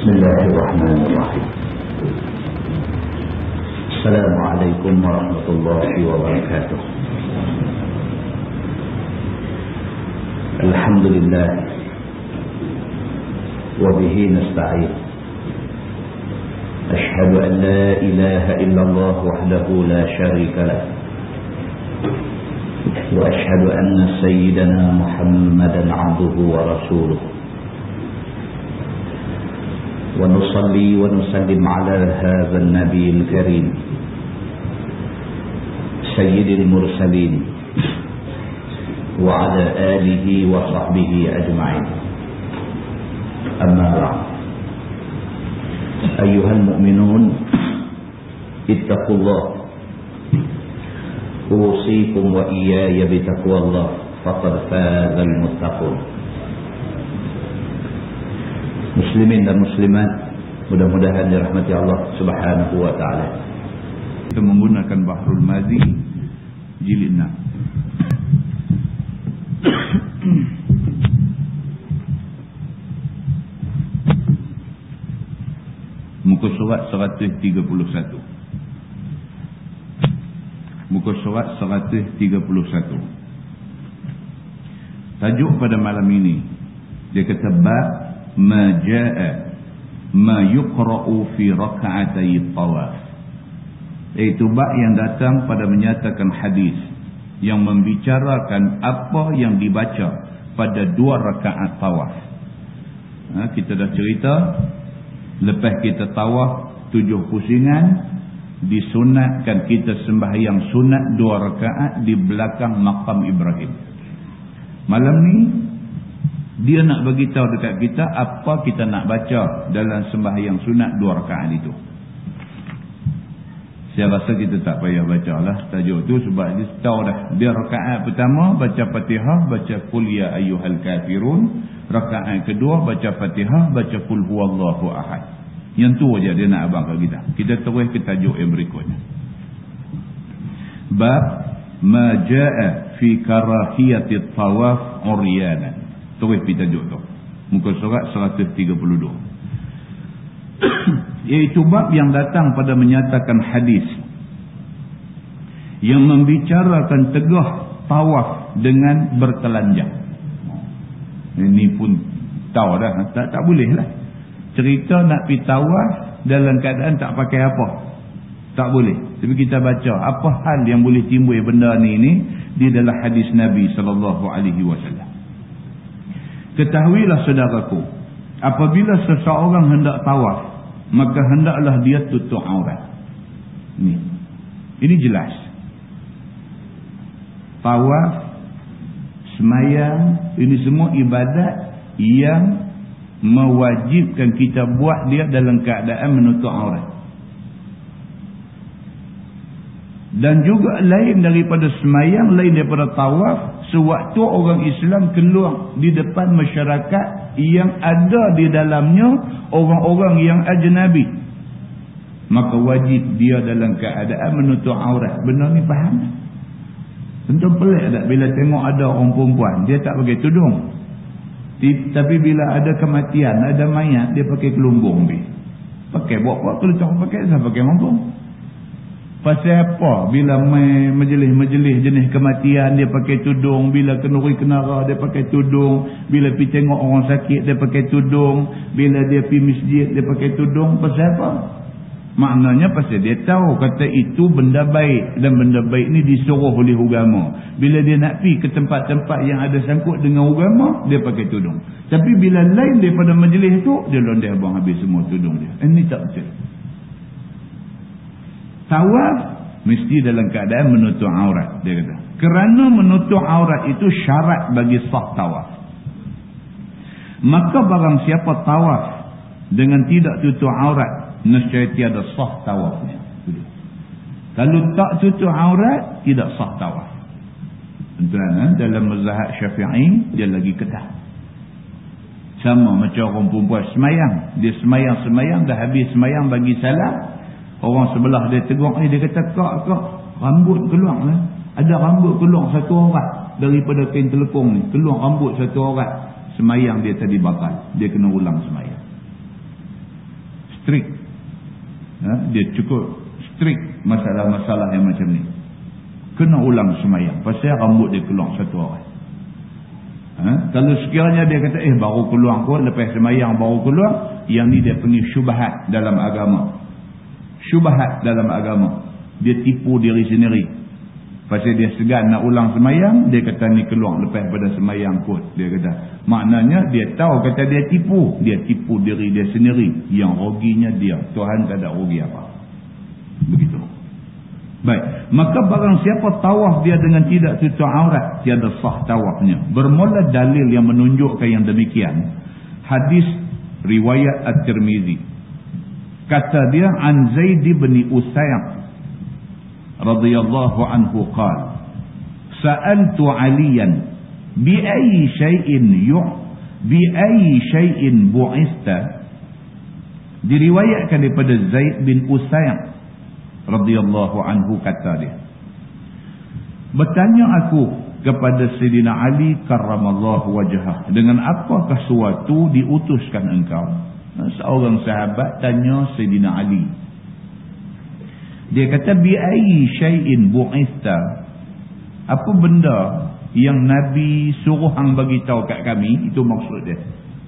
بسم الله الرحمن الرحيم. السلام عليكم ورحمة الله وبركاته. الحمد لله وبه نستعين. أشهد أن لا إله إلا الله وحده لا شريك له، وأشهد أن سيدنا محمدا عبده ورسوله، ونصلي ونسلم على هذا النبي الكريم سيد المرسلين وعلى آله وصحبه أجمعين. أما بعد، أيها المؤمنون اتقوا الله، أوصيكم وإياي بتقوى الله، فقد فاز المتقون. Muslimin dan muslimat, mudah-mudahan dirahmati Allah Subhanahu wa taala. Kita menggunakan Bahrul Mazi jilid 6. Muka surat 131. Muka surat 131. Tajuk pada malam ini, dia kata bab ma jaa ma yuqra'u fi raka'atay tawaf. Iaitu bab yang datang pada menyatakan hadis yang membicarakan apa yang dibaca pada 2 rakaat tawaf. Kita dah cerita lepas kita tawaf 7 pusingan, disunatkan kita sembahyang sunat 2 rakaat di belakang makam Ibrahim. Malam ni dia nak bagi tahu dekat kita apa kita nak baca dalam sembahyang sunat 2 rakaat itu. Saya rasa kita tak payah baca lah tajuk tu, sebab dia tahu dah. Dia rakaat pertama baca Fatihah, baca Qul ya ayyuhal kafirun. Rakaat kedua baca Fatihah, baca Qul huwallahu ahad. Yang tu aja dia nak abang kat kita. Kita terus ke tajuk yang berikutnya. Bab ma jaa fi karahiyati tawaf uryanan. Terus pergi tajuk tu. Muka surat 132. Iaitu bab yang datang pada menyatakan hadis yang membicarakan tegah tawaf dengan bertelanjang. Ini pun tahu dah. Tak boleh lah cerita nak pergi tawaf dalam keadaan tak pakai apa. Tak boleh. Tapi kita baca apa hal yang boleh timbul benda ni di dalam hadis Nabi SAW. Ketahuilah saudaraku, apabila seseorang hendak tawaf, maka hendaklah dia tutup aurat. Ini jelas. Tawaf, semayang, ini semua ibadat yang mewajibkan kita buat dia dalam keadaan menutup aurat. Dan juga lain daripada semayang, lain daripada tawaf, sewaktu orang Islam keluar di depan masyarakat yang ada di dalamnya orang-orang yang ajnabi, maka wajib dia dalam keadaan menutup aurat. Benda ni faham? Tentu pelik tak bila tengok ada orang perempuan dia tak pakai tudung, tapi bila ada kematian, ada mayat, dia pakai kelumbung. Pakai buat apa? Kalau tak pakai, saya pakai mampu. Pasal apa? Bila majlis-majlis jenis kematian dia pakai tudung, bila kenuri kenara dia pakai tudung, bila pergi tengok orang sakit dia pakai tudung, bila dia pergi masjid dia pakai tudung. Pasal apa? Maknanya pasal dia tahu kata itu benda baik, dan benda baik ni disuruh oleh agama. Bila dia nak pergi ke tempat-tempat yang ada sangkut dengan agama, dia pakai tudung. Tapi bila lain daripada majlis tu, dia londeh abang habis semua tudung dia. Ini tak betul. Tawaf mesti dalam keadaan menutup aurat, dia kata. Kerana menutup aurat itu syarat bagi sah tawaf. Maka barang siapa tawaf dengan tidak tutup aurat, nescaya tiada sah tawafnya. Kalau tak tutup aurat, tidak sah tawaf. Tuan, dalam mazhab Syafi'i dia lagi ketat. Sama macam orang perempuan semayang. Dia semayang dah habis semayang bagi salam. Orang sebelah dia tegur ni, dia kata, kak, rambut keluar lah. Ada rambut keluar 1 orang daripada kain telekung ni. Keluar rambut 1 orang. Semayang dia tadi bakal. Dia kena ulang semayang. strict. Dia cukup strict masalah-masalah yang macam ni. Kena ulang semayang. Pasal rambut dia keluar satu orang. Kalau sekiranya dia kata baru keluar kot, lepas semayang baru keluar, yang ni dia panggil syubhat dalam agama. Syubhat dalam agama. Dia tipu diri sendiri. Pasal dia segan nak ulang semayang, dia kata ni keluar lepas pada semayang kot. Dia kata, maknanya dia tahu kata dia tipu diri dia sendiri. Yang ruginya dia, Tuhan tak ada rugi apa. Begitu. Baik, maka barang siapa tawaf dia dengan tidak tutup aurat, tiada sah tawafnya. Bermula dalil yang menunjukkan yang demikian, hadis riwayat At-Tirmizi. Kata dia, an Zaid bin Usayq radhiyallahu anhu qala, sa'altu Aliyan bi ayyi shay'in bu'ista. Diriwayatkan daripada Zaid bin Usayq radhiyallahu anhu, kata dia, bertanya aku kepada Sayyidina Ali karramallahu wajhah, dengan apakah suatu diutuskan engkau? Seorang sahabat tanya Sayyidina Ali. Dia kata, bi ayyi syai'in bu'ista, apa benda yang Nabi suruh hang bagi tahu kat kami? Itu maksud dia.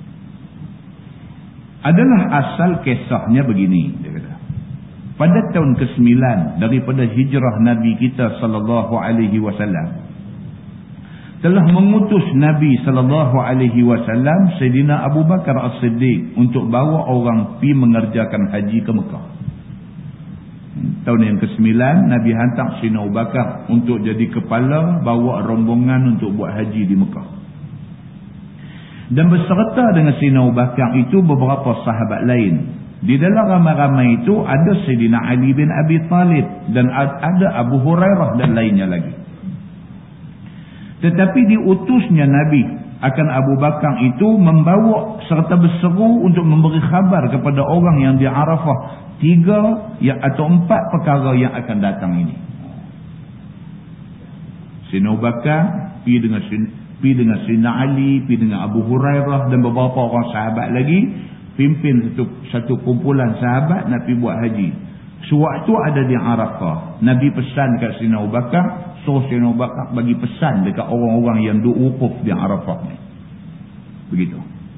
Adalah asal kisahnya begini, dia kata. Pada tahun ke-9 daripada hijrah Nabi kita sallallahu alaihi wasallam, telah mengutus Nabi sallallahu alaihi wasallam Sayyidina Abu Bakar As-Siddiq untuk bawa orang pi mengerjakan haji ke Mekah. Tahun yang ke-9 Nabi hantar Sayyidina Abu Bakar untuk jadi kepala bawa rombongan untuk buat haji di Mekah. Dan berserta dengan Sayyidina Abu Bakar itu beberapa sahabat lain. Di dalam ramai-ramai itu ada Sayyidina Ali bin Abi Talib dan ada Abu Hurairah dan lainnya lagi. Tetapi diutusnya Nabi akan Abu Bakar itu membawa serta berseru untuk memberi khabar kepada orang yang di Arafah 3 atau 4 perkara yang akan datang ini. Sayyidina Abu Bakar pergi dengan Sayyidina Ali, pergi dengan Abu Hurairah dan beberapa orang sahabat lagi, pimpin satu kumpulan sahabat nak pergi buat haji. Sewaktu ada di Arafah, Nabi pesan kat Sayyidina Abu Bakar, suruh Sayyidina Abu Bakar bagi pesan dekat orang-orang yang wukuf di Arafah ni. Begitu.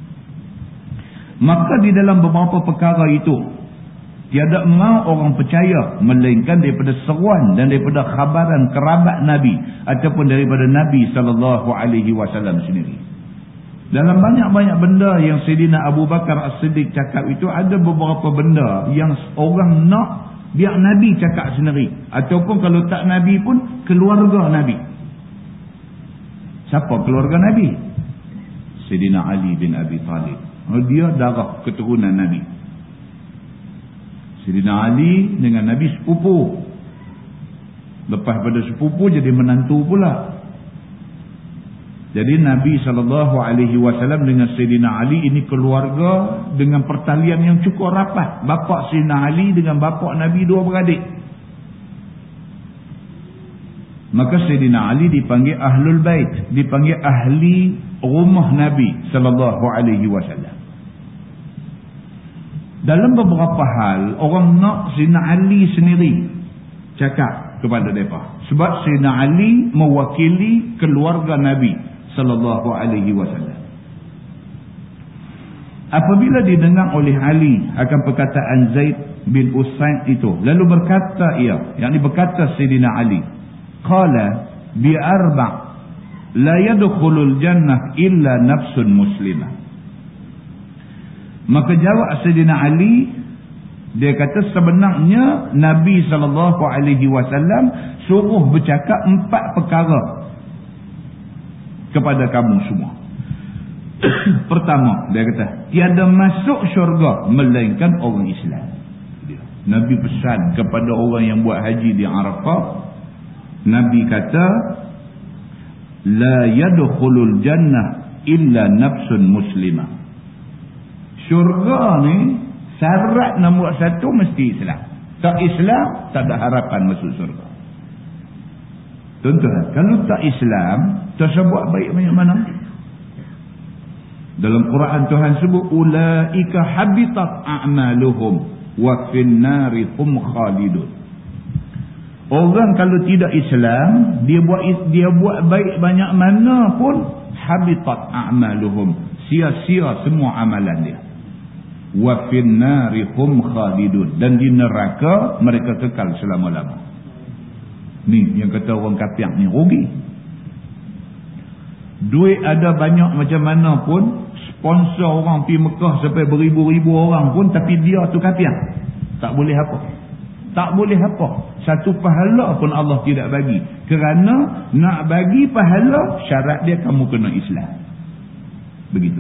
Maka di dalam beberapa perkara itu, tiada mau orang percaya melainkan daripada seruan dan daripada khabaran kerabat Nabi ataupun daripada Nabi SAW sendiri. Dalam banyak-banyak benda yang Sayyidina Abu Bakar As-Siddiq cakap itu, ada beberapa benda yang orang nak biar Nabi cakap sendiri. Ataupun kalau tak Nabi pun, keluarga Nabi. Siapa keluarga Nabi? Sayyidina Ali bin Abi Talib. Dia darah keturunan Nabi. Sayyidina Ali dengan Nabi sepupu. Lepas pada sepupu jadi menantu pula. Jadi Nabi SAW dengan Sayyidina Ali ini keluarga dengan pertalian yang cukup rapat. Bapa Sayyidina Ali dengan bapa Nabi dua beradik. Maka Sayyidina Ali dipanggil Ahlul Bait, dipanggil ahli rumah Nabi SAW. Dalam beberapa hal orang nak Sayyidina Ali sendiri cakap kepada mereka. Sebab Sayyidina Ali mewakili keluarga Nabi sallallahu alaihi wasallam. Apabila didengar oleh Ali akan perkataan Zaid bin Usayq itu, lalu berkata ia, yakni berkata Sayyidina Ali, qala bi arba' la yadkhulul jannah illa nafsun muslimah. Maka jawab Sayyidina Ali, dia kata sebenarnya Nabi sallallahu alaihi wasallam suruh bercakap 4 perkara kepada kamu semua. Pertama, dia kata, tiada masuk syurga melainkan orang Islam. Nabi pesan kepada orang yang buat haji di Arafah, Nabi kata, la yadkhulul jannah illa nafsun muslimah. Syurga ni syarat nombor 1 mesti Islam. Tak Islam, tak ada harapan masuk syurga. Tuan-tuan, kalau tak Islam, tak buat baik macam mana? Dalam Quran Tuhan sebut ulaika habitat a'maluhum wa fin nari hum khalidun. Orang kalau tidak Islam, dia buat baik banyak mana pun, habitat a'maluhum, sia-sia semua amalan dia. Wa fin nari hum khalidun, dan di neraka mereka kekal selama-lama. Ni yang kata orang kafir ni rugi. Duit ada banyak macam mana pun, sponsor orang pergi Mekah sampai beribu-ribu orang pun, tapi dia tu kafir, tak boleh apa. Tak boleh apa. Satu pahala pun Allah tidak bagi. Kerana nak bagi pahala, syarat dia kamu kena Islam. Begitu.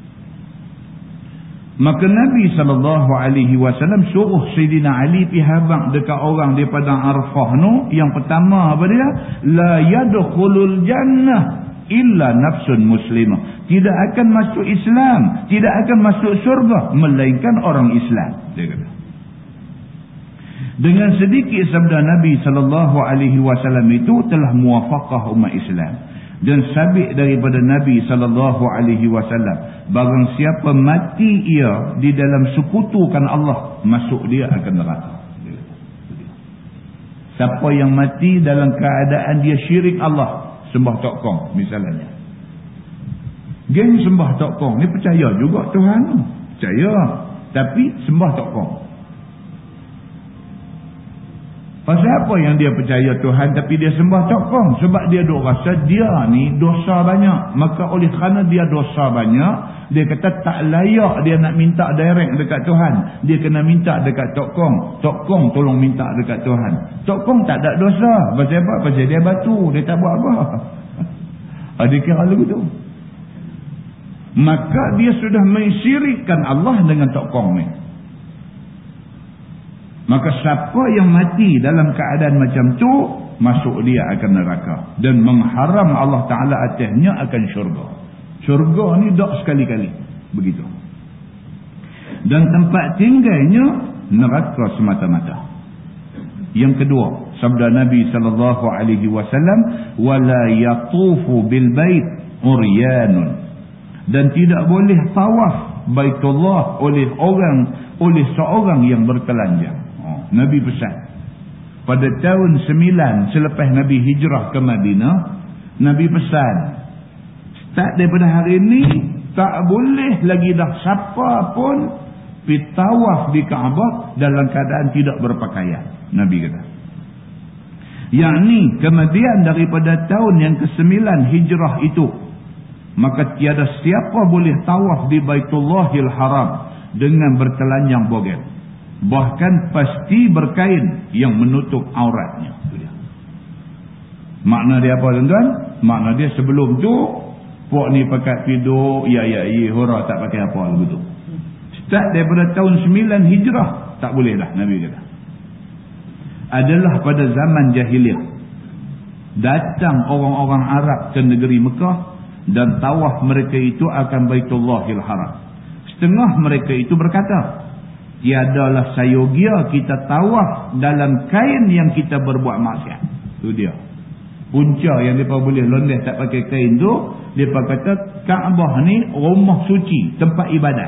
Maka Nabi SAW suruh Sayyidina Ali pergi habang dekat orang daripada Arfah tu. Yang pertama apa dia? La yadkhulul jannah illa nafsun muslimah. Tidak akan masuk Islam, tidak akan masuk syurga melainkan orang Islam, dia kata. Dengan sedikit sabda Nabi SAW itu telah muwafaqah umat Islam. Dan sabit daripada Nabi SAW, barang siapa mati ia di dalam sekutukan Allah, masuk dia akan neraka. Siapa yang mati dalam keadaan dia syirik Allah, sembah tok kong misalnya. Geng sembah tok kong ni percaya juga Tuhan, percaya, tapi sembah tok kong. Pasal apa yang dia percaya Tuhan tapi dia sembah tok kong? Sebab dia duk rasa dia ni dosa banyak. Maka oleh kerana dia dosa banyak, dia kata tak layak dia nak minta direct dekat Tuhan. Dia kena minta dekat tok kong. Tok kong tolong minta dekat Tuhan. Tok kong tak ada dosa. Pasal apa? Pasal dia batu, dia tak buat apa. Dia kira lagu tu. Maka dia sudah mensyirikkan Allah dengan tok kong ni. Maka siapa yang mati dalam keadaan macam tu, masuk dia akan neraka. Dan mengharam Allah Ta'ala atasnya akan syurga. Syurga ni dak sekali-kali. Begitu. Dan tempat tinggalnya neraka semata-mata. Yang kedua, sabda Nabi SAW, wala yatufu bil bait uryanun. Dan tidak boleh tawaf Baitullah oleh seorang yang bertelanjang. Nabi pesan pada tahun 9 selepas Nabi hijrah ke Madinah, Nabi pesan start daripada hari ini tak boleh lagi dah siapa pun pergi tawaf di Kaabah dalam keadaan tidak berpakaian. Nabi kata, yakni kemudian daripada tahun yang ke-9 hijrah itu, maka tiada siapa boleh tawaf di Baitullahil Haram dengan bertelanjang bogel, bahkan pasti berkain yang menutup auratnya. Itu dia. Makna dia apa tuan-tuan? Makna dia sebelum tu puak ni pakai piduk hura tak pakai apa begitu. Start daripada tahun 9 hijrah tak boleh dah, Nabi kata. Adalah pada zaman jahiliah datang orang-orang Arab ke negeri Mekah dan tawaf mereka itu akan Baitullahil Haram. Setengah mereka itu berkata, tiadalah sayogia kita tawaf dalam kain yang kita berbuat maksiat. Itu dia. Punca yang mereka boleh londeh tak pakai kain tu, mereka kata Kaabah ni rumah suci, tempat ibadat.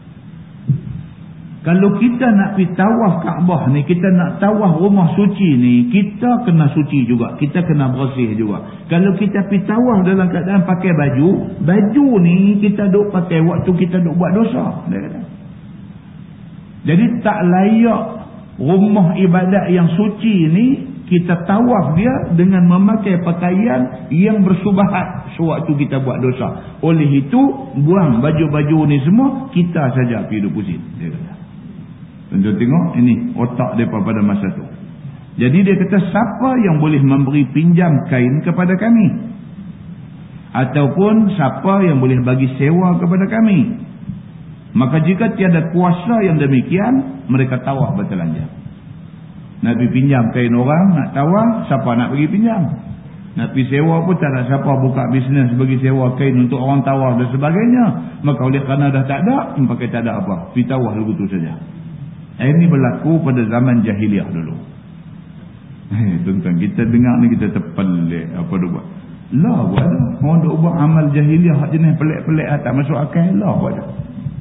Kalau kita nak pergi tawaf Kaabah ni, kita nak tawaf rumah suci ni, kita kena suci juga, kita kena bersih juga. Kalau kita pergi tawaf dalam keadaan pakai baju ni kita duk pakai waktu kita duk buat dosa, dia kata. Jadi tak layak rumah ibadat yang suci ni kita tawaf dia dengan memakai pakaian yang bersubahat sewaktu kita buat dosa. Oleh itu buang baju-baju ni semua, kita saja pergi deposit, dia kata. Tuan-tuan tengok ini otak mereka pada masa tu. Jadi dia kata siapa yang boleh memberi pinjam kain kepada kami, ataupun siapa yang boleh bagi sewa kepada kami, maka jika tiada kuasa yang demikian, mereka tawaf bertelanjang. Nak pergi pinjam kain orang, nak tawaf, siapa nak pergi pinjam? Nak pergi sewa pun tak ada siapa buka bisnes bagi sewa kain untuk orang tawaf dan sebagainya. Maka oleh kerana dah tak ada, pakai tak ada apa, pergi tawaf lagu tu saja. Ini berlaku pada zaman jahiliah dulu. Tuan-tuan, kita dengar ni kita terpelik apa dia buat. Lah buat dah. Orang duk buat amal jahiliah jenis pelik-pelik tak masuk akal. Lah buat dah.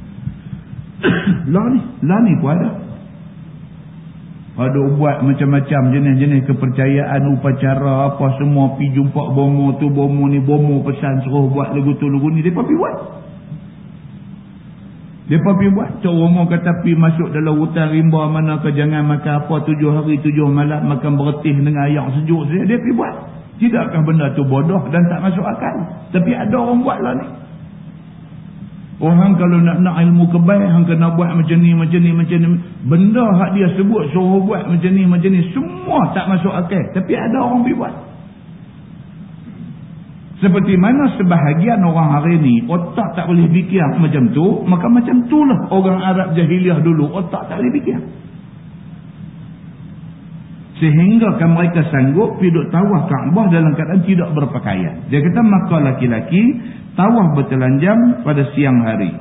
Lah ni pun ada. Ada buat macam-macam jenis-jenis kepercayaan, upacara apa semua, pi jumpa bomo tu, bomo ni, bomo pesan suruh buat lagu tu, lagu ni, depa pi buat. Depa pi buat. Cak romo kata pi masuk dalam hutan rimba mana ke, jangan makan apa 7 hari 7 malam, makan bertih dengan air sejuk saja, dia pi buat. Tidakkah benda tu bodoh dan tak masuk akal? Tapi ada orang buat lah ni. Orang kalau nak ilmu kebal, hang kena buat macam ni. Benda hak dia sebut suruh buat macam ni, semua tak masuk akal. Tapi ada orang pergi buat. Seperti mana sebahagian orang hari ni, otak tak boleh fikir macam tu, maka macam itulah orang Arab jahiliah dulu, otak tak boleh fikir. Sehingga kan mereka sanggup pergi tawaf Kaabah dalam keadaan tidak berpakaian. Dia kata maka laki-laki tawaf bertelanjang pada siang hari.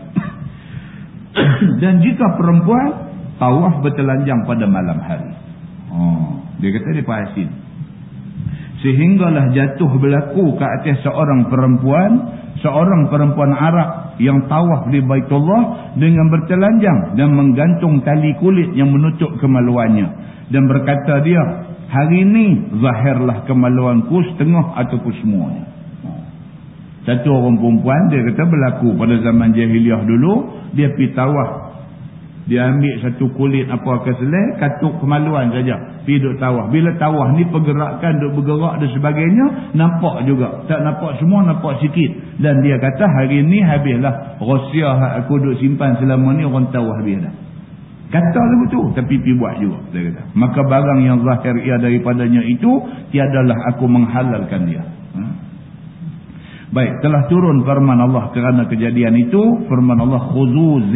Dan jika perempuan tawaf bertelanjang pada malam hari. Dia kata dia pahasin. Sehinggalah jatuh berlaku ke atas seorang perempuan Arab yang tawaf di Baitullah dengan bertelanjang dan menggantung tali kulit yang menutup kemaluannya. Dan berkata dia, hari ini zahirlah kemaluanku setengah ataupun semuanya. Satu orang perempuan, dia kata berlaku pada zaman jahiliah dulu, dia pergi tawaf. Dia ambil satu kulit apa ke selai, katuk kemaluan saja. Pergi duduk tawaf. Bila tawaf ni pergerakan, duduk bergerak dan sebagainya, nampak juga. Tak nampak semua, nampak sikit. Dan dia kata hari ni habislah rahsia aku duduk simpan selama ni, orang tahu habis dah. Kata lagu tu, tapi pergi buat juga, dia kata. Maka barang yang zahir ia daripadanya itu, tiadalah aku menghalalkan dia. Baik, telah turun firman Allah kerana kejadian itu. Firman Allah, khuzu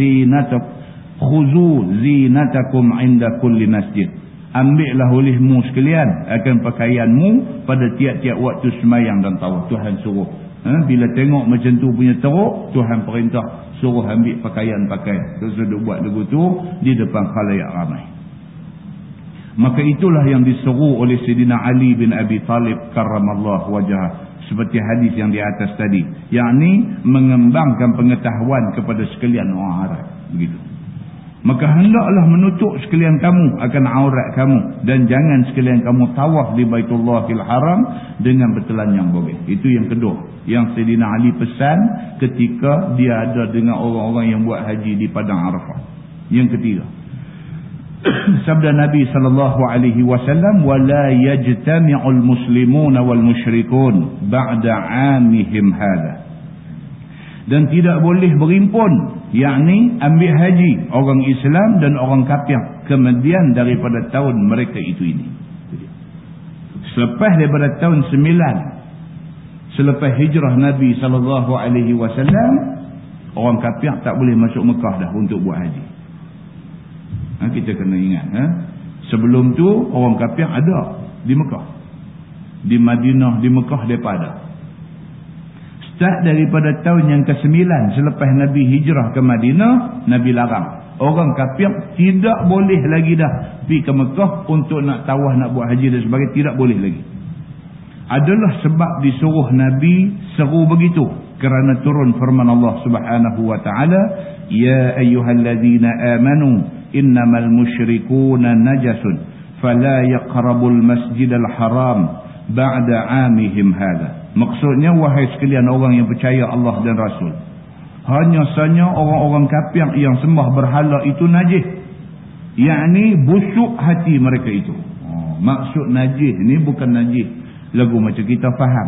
zinatakum inda kulli masjid. Ambillah olehmu sekalian akan pakaianmu pada tiap-tiap waktu semayang dan tawaf. Tuhan suruh. Bila tengok macam tu punya teruk, Tuhan perintah suruh ambil pakaian-pakaian. Terus duduk buat lagu tu di depan khalayak ramai. Maka itulah yang diseru oleh Sayyidina Ali bin Abi Talib karramallahu wajhah. Seperti hadis yang di atas tadi. Yakni mengembangkan pengetahuan kepada sekalian orang Arab. Begitu. Maka hendaklah menutup sekalian kamu akan aurat kamu. Dan jangan sekalian kamu tawaf di Baitullahil Haram dengan bertelanjang boleh. Itu yang kedua. Yang Sayyidina Ali pesan ketika dia ada dengan orang-orang yang buat haji di Padang Arafah. Yang ketiga. Sabda Nabi SAW, وَلَا يَجْتَمِعُ الْمُسْلِمُونَ وَالْمُشْرِكُونَ بَعْدَ عَامِهِمْ هَذَا. Dan tidak boleh berimpun, yakni ambil haji orang Islam dan orang kafir kemudian daripada tahun mereka ini. Selepas daripada tahun 9 selepas hijrah Nabi SAW, orang kafir tak boleh masuk Mekah dah untuk buat haji. Kita kena ingat. Sebelum tu orang kafir ada di Mekah, di Madinah, di Mekah mereka ada. Start daripada tahun yang ke-9 selepas Nabi hijrah ke Madinah, Nabi larang orang kafir tidak boleh lagi dah pergi ke Mekah untuk nak tawaf, nak buat haji dan sebagainya. Tidak boleh lagi. Adalah sebab disuruh Nabi seru begitu kerana turun firman Allah Subhanahu wa taala, ya ayyuhallazina amanu innamal musyrikuuna najasun fala yaqrabul masjidal haram ba'da 'amihim hadha. Maksudnya, wahai sekalian orang yang percaya Allah dan Rasul, hanya saja orang-orang kafir yang sembah berhala itu najis, yakni busuk hati mereka itu. Maksud najis ni bukan najis lagu macam kita faham.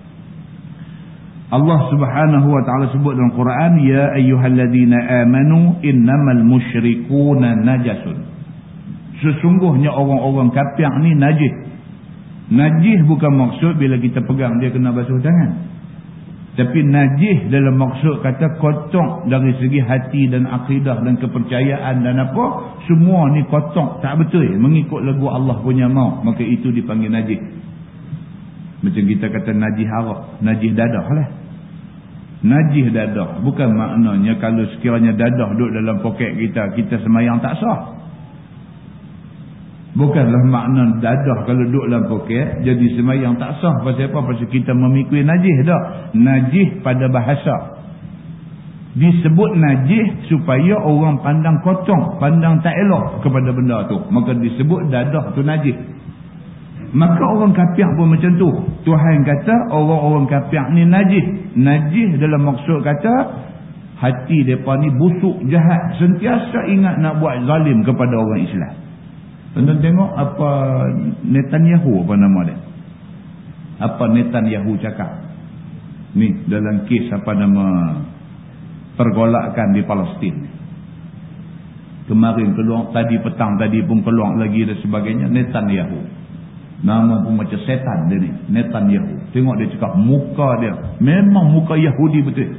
Allah Subhanahu wa taala sebut dalam Quran, ya ayyuhalladzina amanu innamal musyrikuuna najasun. Sesungguhnya orang-orang kafir ni najis. Najis bukan maksud bila kita pegang dia kena basuh tangan. Tapi najis dalam maksud kata kotor dari segi hati dan akidah dan kepercayaan dan apa, semua ni kotor, tak betul mengikut lagu Allah punya mau, maka itu dipanggil najis. Macam kita kata najis arak, najis dadah lah. Najis dadah bukan maknanya kalau sekiranya dadah duduk dalam poket kita, kita semayang tak sah. Bukanlah makna dadah kalau duduk dalam poket jadi sembahyang tak sah. Pasal apa? Pasal kita memikul najis dah. Najis pada bahasa disebut najis supaya orang pandang kotor, pandang tak elok kepada benda tu, maka disebut dadah tu najis. Maka orang kafir pun macam tu. Tuhan kata orang-orang kafir ni najis. Najis dalam maksud kata hati mereka ni busuk, jahat, sentiasa ingat nak buat zalim kepada orang Islam. Tuan-tuan tengok apa Netanyahu, apa nama dia, apa Netanyahu cakap ni dalam kes apa nama pergolakan di Palestin. Kemarin keluar, tadi petang tadi pun keluar lagi dan sebagainya. Netanyahu, nama pun macam setan dia ni, Netanyahu. Tengok dia cakap, muka dia memang muka Yahudi betul.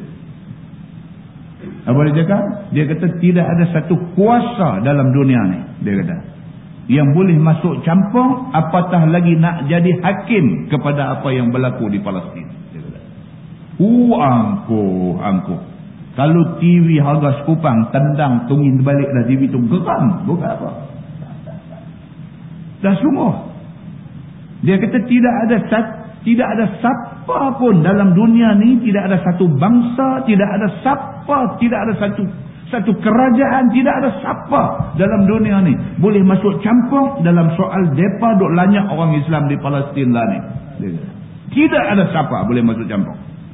Apa dia cakap? Dia kata tidak ada satu kuasa dalam dunia ni, dia kata, yang boleh masuk campur apatah lagi nak jadi hakim kepada apa yang berlaku di Palestin. Dia kata, angkuh. Kalau TV harga sekupang tendang tungin balik dah TV tu geram, bukan apa. Dah sungguh. Dia kata tidak ada siapa pun dalam dunia ni, tidak ada satu bangsa, tidak ada siapa, tidak ada satu kerajaan, tidak ada siapa dalam dunia ni boleh masuk campur dalam soal depa duk lanyak orang Islam di Palestin lah ni. Tidak ada siapa boleh masuk campur.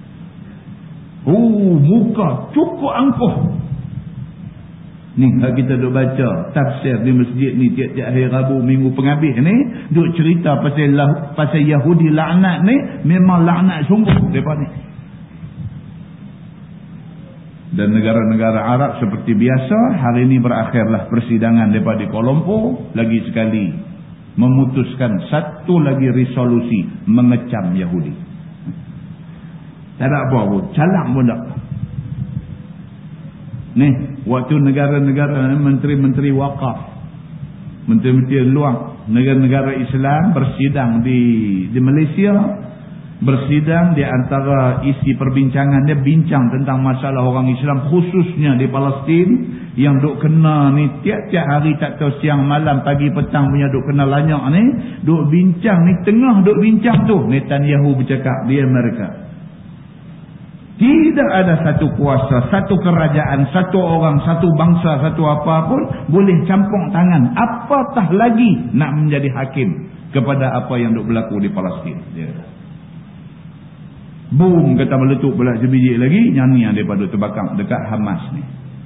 Muka cukup angkuh. Ni kalau kita duk baca tafsir di masjid ni tiap-tiap hari Rabu minggu penghabis ni, duk cerita pasal Yahudi laknat ni, memang laknat sungguh depa ni. Dan negara-negara Arab seperti biasa, hari ini berakhirlah persidangan mereka di Kuala Lumpur. Lagi sekali memutuskan satu lagi resolusi mengecam Yahudi. Tak ada apa pun, calak pun tak. Ni, waktu negara-negara menteri-menteri wakaf, menteri-menteri luar, negara-negara Islam bersidang di Malaysia, bersidang di antara isi perbincangan dia bincang tentang masalah orang Islam khususnya di Palestin yang duk kena ni tiap-tiap hari, tak tahu siang malam pagi petang punya duk kena lanyak ni, duk bincang ni, tengah duk bincang tu Netanyahu bercakap di Amerika, tidak ada satu kuasa, satu kerajaan, satu orang, satu bangsa, satu apa pun boleh campur tangan, apatah lagi nak menjadi hakim kepada apa yang duk berlaku di Palestin. Dia boom, kata meletup pula sebiji lagi, nyanyi yang daripada terbakar dekat Hamas ni.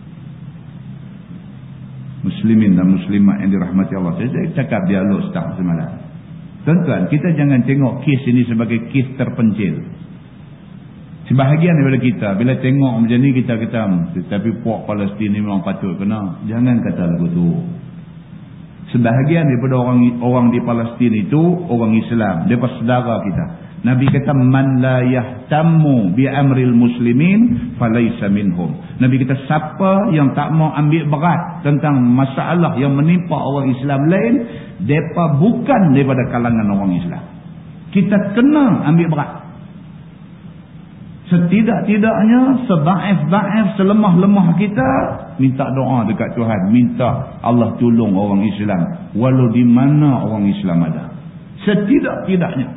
Muslimin dan muslimat yang dirahmati Allah, saya cakap dialog start semalam. Tuan-tuan, kita jangan tengok kes ini sebagai kes terpencil. Sebahagian daripada kita bila tengok macam ni, kita kata tapi puak Palestin ni memang patut kena. Jangan kata lagu tu. Sebahagian daripada orang di Palestin itu orang Islam, mereka saudara kita. Nabi kata man la yahtammu bi amril muslimin falaysa minhum. Nabi kata siapa yang tak mau ambil berat tentang masalah yang menimpa orang Islam lain, depa bukan daripada kalangan orang Islam. Kita kena ambil berat. Setidak-tidaknya sedaif-daif, selemah-lemah kita, minta doa dekat Tuhan, minta Allah tolong orang Islam walau di mana orang Islam ada. Setidak-tidaknya.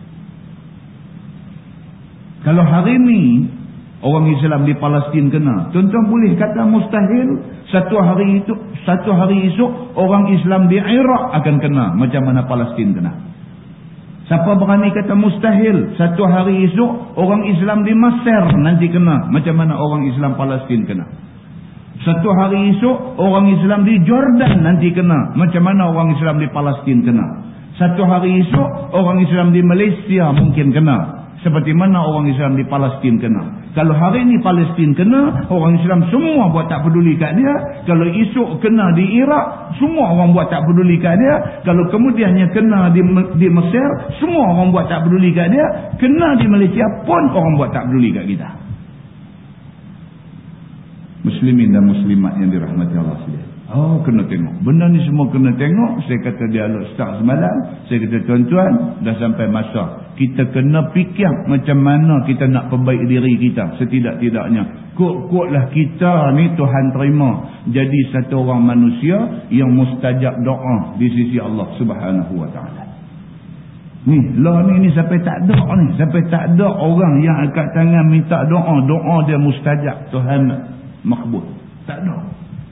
Kalau hari ini orang Islam di Palestin kena, tuan-tuan boleh kata mustahil satu hari esok orang Islam di Iraq akan kena macam mana Palestin kena. Siapa berani kata mustahil satu hari esok orang Islam di Mesir nanti kena macam mana orang Islam Palestin kena. Satu hari esok orang Islam di Jordan nanti kena macam mana orang Islam di Palestin kena. Satu hari esok orang Islam di Malaysia mungkin kena seperti mana orang Islam di Palestin kena. Kalau hari ini Palestin kena, orang Islam semua buat tak peduli kat dia. Kalau esok kena di Iraq, semua orang buat tak peduli kat dia. Kalau kemudiannya kena di Mesir, semua orang buat tak peduli kat dia. Kena di Malaysia pun orang buat tak peduli kat kita. Muslimin dan muslimat yang dirahmati Allah sekalian. Oh, kena tengok. Benda ni semua kena tengok. Saya kata dialog start semalam. Saya kata tuan-tuan, dah sampai masa kita kena fikir macam mana kita nak perbaiki diri kita. Setidak-tidaknya kuat-kuatlah kita ni Tuhan terima jadi satu orang manusia yang mustajab doa di sisi Allah Subhanahu wa taala. Ni lah ni sampai tak ada ni, sampai tak ada orang yang angkat tangan minta doa dia mustajab, Tuhan makbul. Tak ada.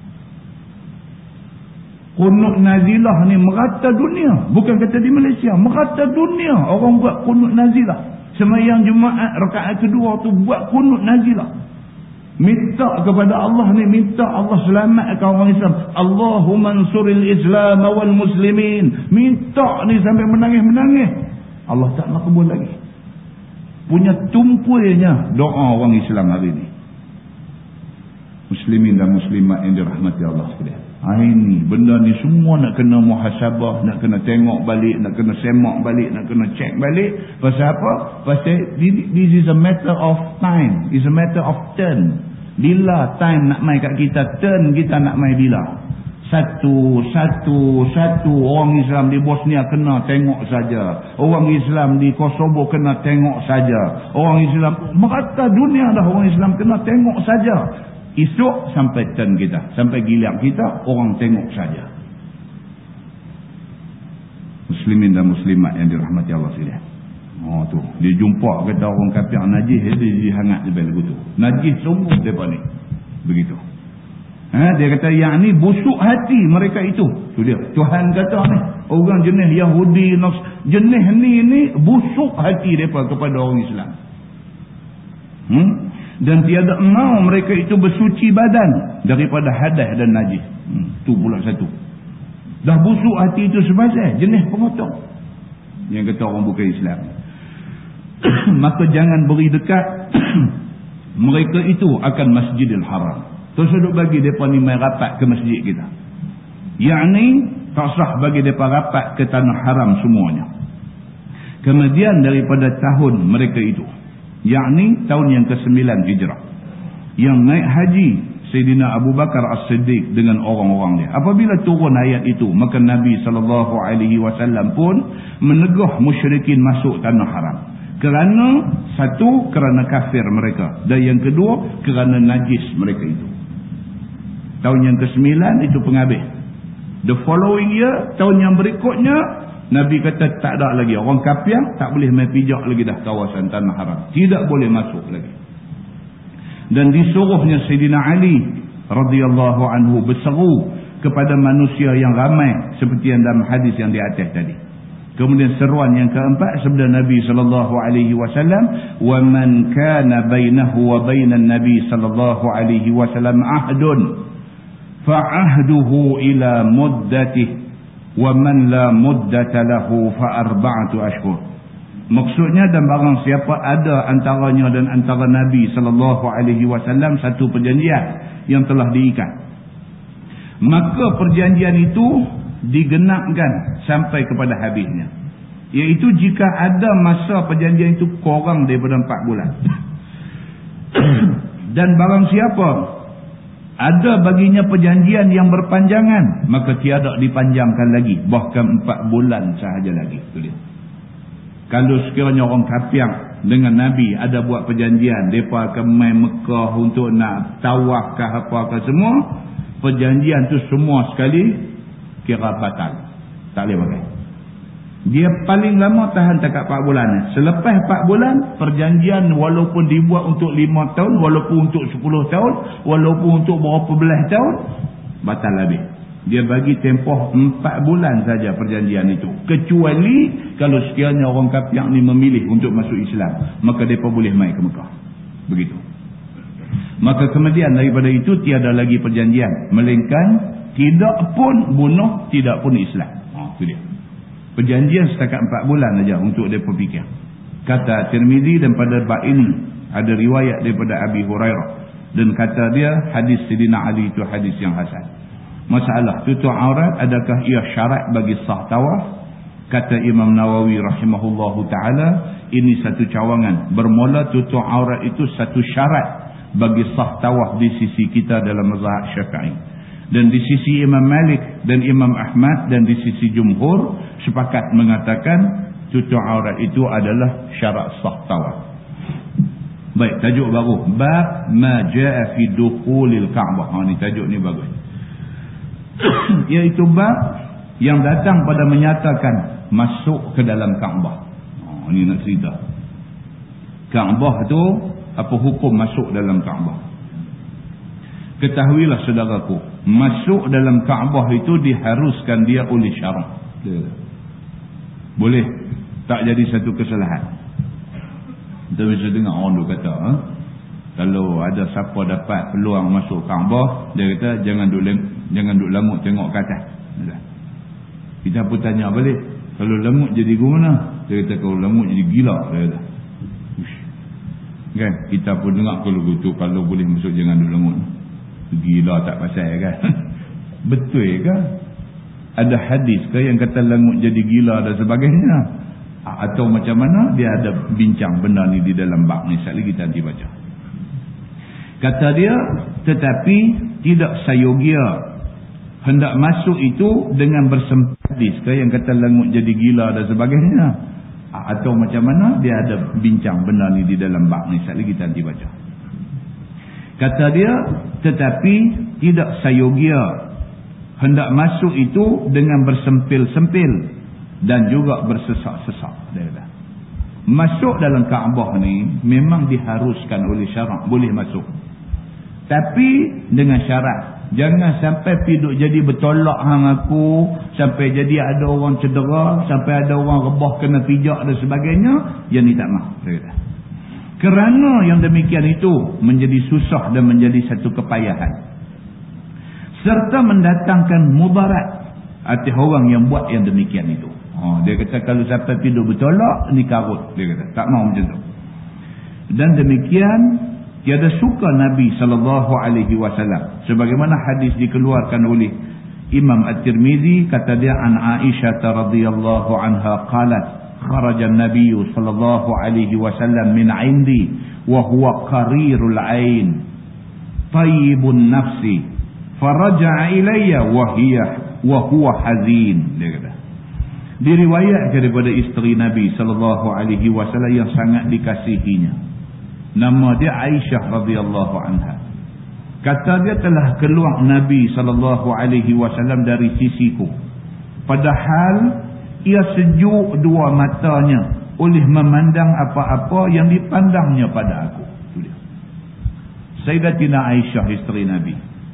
Qunut nazilah ni merata dunia. Bukan kata di Malaysia, merata dunia orang buat qunut nazilah. Sembahyang Jumaat rakaat kedua tu buat qunut nazilah. Minta kepada Allah ni, minta Allah selamatkan orang Islam. Allahumma ansuril Islam wal muslimin. Minta ni sampai menangis-menangis. Allah tak makbul lagi. Punya tumpuinya doa orang Islam hari ni. Muslimin dan muslimat yang dirahmati Allah sekalian. Ini benda ni semua nak kena muhasabah, nak kena tengok balik, nak kena semak balik, nak kena check balik. Pasal apa? Pasal this is a matter of time. It's a matter of turn. Bila time nak mai kat kita, turn kita nak mai bila. Satu orang Islam di Bosnia kena tengok saja. Orang Islam di Kosovo kena tengok saja. Orang Islam merata dunia dah orang Islam kena tengok saja. Esok sampai turn kita, sampai giliran kita, orang tengok saja. Muslimin dan muslimat yang dirahmati Allah sekalian. Oh tu, dia jumpa kata orang kafir najis, dia hangat dia lagu tu. Najis sungguh depa ni. Begitu. Dia kata yang ni busuk hati mereka itu. Tu dia. Tuhan kata ni, orang jenis Yahudi, jenis ni busuk hati depa kepada orang Islam. Dan tiada mau mereka itu bersuci badan daripada hadas dan najis. Tu pula satu. Dah busuk hati itu sebasar jenis pengotor. Yang kata orang bukan Islam. Maka jangan beri dekat mereka itu akan Masjidil Haram. Terus duduk bagi mereka ni main rapat ke masjid kita. Yang ni tak sah bagi mereka rapat ke tanah haram semuanya. Kemudian daripada tahun mereka itu, yakni tahun yang ke-9 Hijrah, yang naik haji Sayyidina Abu Bakar As-Siddiq dengan orang-orang dia. Apabila turun ayat itu, maka Nabi SAW pun menegah musyrikin masuk tanah haram. Kerana satu, kerana kafir mereka, dan yang kedua, kerana najis mereka itu. Tahun yang ke-9 itu penghabis. The following year, tahun yang berikutnya, Nabi kata tak ada lagi. Orang kafir tak boleh main pijak lagi dah kawasan tanah haram. Tidak boleh masuk lagi. Dan disuruhnya Sayyidina Ali radhiyallahu anhu berseru kepada manusia yang ramai seperti yang dalam hadis yang di atas tadi. Kemudian seruan yang keempat sabda Nabi sallallahu alaihi wasallam, "Wa man kana bainahu wa bainan Nabi sallallahu alaihi wasallam ahdun fa ahduhu ila muddatihi wa man la muddata lahu fa arba'atu ashhur." Maksudnya, dan barang siapa ada antaranya dan antara Nabi sallallahu alaihi wasallam satu perjanjian yang telah diikat, maka perjanjian itu digenapkan sampai kepada habisnya. Iaitu jika ada masa perjanjian itu kurang daripada 4 bulan. Dan barang siapa ada baginya perjanjian yang berpanjangan, maka tiada dipanjangkan lagi, bahkan 4 bulan sahaja lagi. Itu dia. Kalau sekiranya orang kafir dengan Nabi ada buat perjanjian, mereka akan main Mekah untuk nak tawaf ke apa-apa semua, perjanjian tu semua sekali kira batal. Tak boleh pakai. Dia paling lama tahan takat 4 bulan. Selepas 4 bulan, perjanjian walaupun dibuat untuk 5 tahun, walaupun untuk 10 tahun, walaupun untuk berapa belas tahun, batal habis. Dia bagi tempoh 4 bulan saja perjanjian itu. Kecuali kalau sekiranya orang kafir ni memilih untuk masuk Islam, maka mereka boleh mai ke Mekah. Begitu. Maka kemudian daripada itu tiada lagi perjanjian, melainkan tidak pun bunuh, tidak pun Islam. Itu dia. Perjanjian setakat 4 bulan saja untuk mereka fikir. Kata Tirmizi, dan pada bab ini ada riwayat daripada Abi Hurairah, dan kata dia hadis Sayyidina Ali itu hadis yang hasan. Masalah tutup aurat, adakah ia syarat bagi sah tawaf? Kata Imam Nawawi rahimahullahu ta'ala, ini satu cawangan. Bermula tutup aurat itu satu syarat bagi sah tawaf di sisi kita dalam mazhab Syafi'i. Dan di sisi Imam Malik dan Imam Ahmad dan di sisi jumhur sepakat mengatakan tutup aurat itu adalah syarat sah tawaf. Baik, tajuk baru, bab ma jaa fi dukhulil Ka'bah. Ni tajuk ni bagus. Iaitu bab yang datang pada menyatakan masuk ke dalam Kaabah. Ni nak cerita. Kaabah tu apa hukum masuk dalam Kaabah? Ketahuilah saudaraku, masuk dalam Kaabah itu diharuskan dia oleh syarak. Boleh tak jadi satu kesalahan. Kita bisa dengar orang duk kata, kalau ada siapa dapat peluang masuk Kaabah, dia kata jangan duk lamut tengok ke atas. Kita pun tanya balik, kalau lamut jadi gimana? Dia kata kalau lamut jadi gila. Dia kata. Kan? Kita pun dengar kalau gitu, kalau boleh masuk jangan duk lamut. Gila tak pasal kan? Betul ke? Ada hadis ke yang kata lamut jadi gila dan sebagainya? Atau macam mana? Dia ada bincang benda ni di dalam bab ni. Sekali lagi kita nanti baca. Kata dia, tetapi tidak sayogia hendak masuk itu dengan bersempadis ke yang kata lamut jadi gila dan sebagainya? Atau macam mana? Dia ada bincang benda ni di dalam bab ni. Sekali lagi kita nanti baca. Kata dia, tetapi tidak sayogia hendak masuk itu dengan bersempil-sempil dan juga bersesak-sesak. Dia kata. Masuk dalam Kaabah ni memang diharuskan oleh syarak, boleh masuk. Tapi dengan syarat, jangan sampai piduk jadi bertolak hang aku, sampai jadi ada orang cedera, sampai ada orang rebah kena pijak dan sebagainya. Yang ni tak mahu. Dia kata. Kerana yang demikian itu menjadi susah dan menjadi satu kepayahan. Serta mendatangkan mudarat atas orang yang buat yang demikian itu. Dia kata kalau sampai tidur bertolak, ni karut. Dia kata, tak mahu macam tu. Dan demikian, tiada suka Nabi SAW. Sebagaimana hadis dikeluarkan oleh Imam At-Tirmizi, kata dia, an Aisyah radhiyallahu anha qalat, kharaja an-nabiy sallallahu alaihi wasallam min 'indi wa huwa qarirul 'ain tayyibun nafsi faraja'a ilayya wa huwa hazin. Dia kata, diriwayatkan daripada isteri Nabi sallallahu alaihi wasallam yang sangat dikasihinya, nama dia Aisyah radhiyallahu anha. Kata dia, telah keluar Nabi sallallahu alaihi wasallam dari sisiku, padahal ia sejuk dua matanya oleh memandang apa-apa yang dipandangnya pada aku. Itu dia. Sayyidatina Aisyah, isteri Nabi.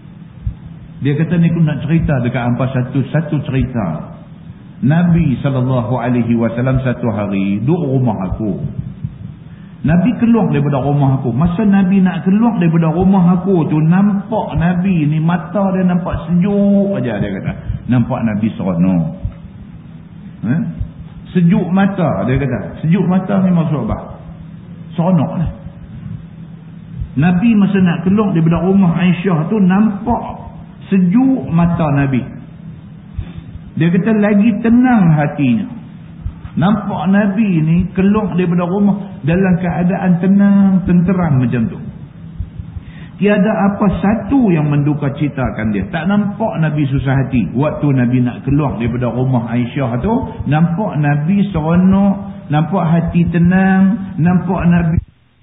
Dia kata, ni aku nak cerita dekat hampa satu cerita. Nabi SAW satu hari duduk rumah aku. Nabi keluar daripada rumah aku. Masa Nabi nak keluar daripada rumah aku tu, nampak Nabi ni mata dia nampak sejuk aja. Dia kata, nampak Nabi seronok. Sejuk mata. Dia kata, sejuk mata ni maksud apa? Seronok lah. Nabi masa nak keluar daripada rumah Aisyah tu, nampak sejuk mata Nabi. Dia kata lagi tenang hatinya. Nampak Nabi ni keluar daripada rumah dalam keadaan tenang, tenteram macam tu. Tiada apa satu yang menduka citakan dia. Tak nampak Nabi susah hati. Waktu Nabi nak keluar daripada rumah Aisyah tu, nampak Nabi seronok, nampak hati tenang, nampak Nabi.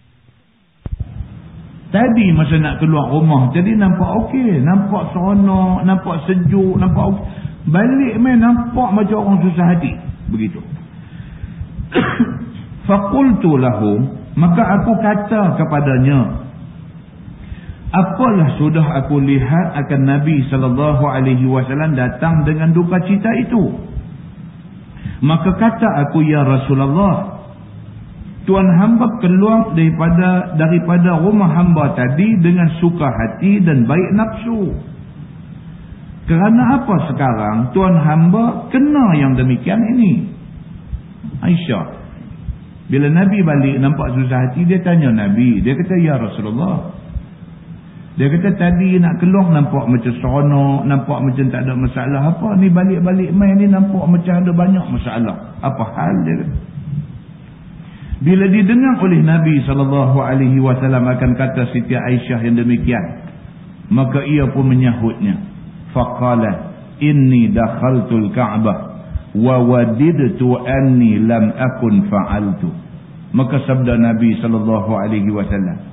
Tadi masa nak keluar rumah, jadi nampak okey, nampak seronok, nampak sejuk, nampak okey. Balik main nampak macam orang susah hati. Begitu. Faqultu lahu, maka aku kata kepadanya, apalah sudah aku lihat akan Nabi SAW datang dengan duka cita itu. Maka kata aku, ya Rasulullah, Tuan hamba keluar daripada rumah hamba tadi dengan suka hati dan baik nafsu. Kerana apa sekarang Tuan hamba kena yang demikian ini? Aisyah, bila Nabi balik nampak susah hati, dia tanya Nabi. Dia kata, ya Rasulullah, dia kata tadi nak keluar nampak macam seronok, nampak macam tak ada masalah. Apa ni balik-balik main ni nampak macam ada banyak masalah. Apa hal dia kata? Bila didengar oleh Nabi SAW akan kata Siti Aisyah yang demikian, maka ia pun menyahutnya. faqala inni dakhaltul Ka'bah wa wadidtu anni lam akun fa'altu. Maka sabda Nabi SAW,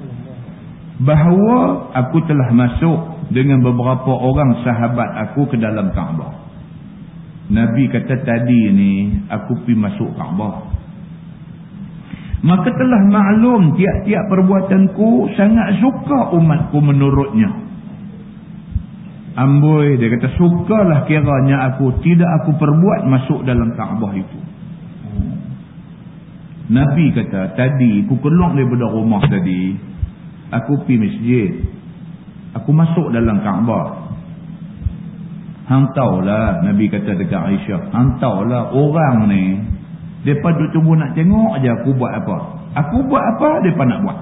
bahawa aku telah masuk dengan beberapa orang sahabat aku ke dalam Kaabah. Nabi kata tadi ni aku pergi masuk Kaabah. Maka telah maklum tiap-tiap perbuatanku sangat suka umatku menurutnya. Amboi, dia kata sukalah kiranya aku tidak aku perbuat masuk dalam Kaabah itu. Nabi kata tadi aku keluar daripada rumah tadi, aku pergi masjid, aku masuk dalam Kaabah. Hang tahulah, Nabi kata dekat Aisyah, hang tahulah orang ni depa duk tunggu nak tengok aja aku buat apa. Aku buat apa depa nak buat.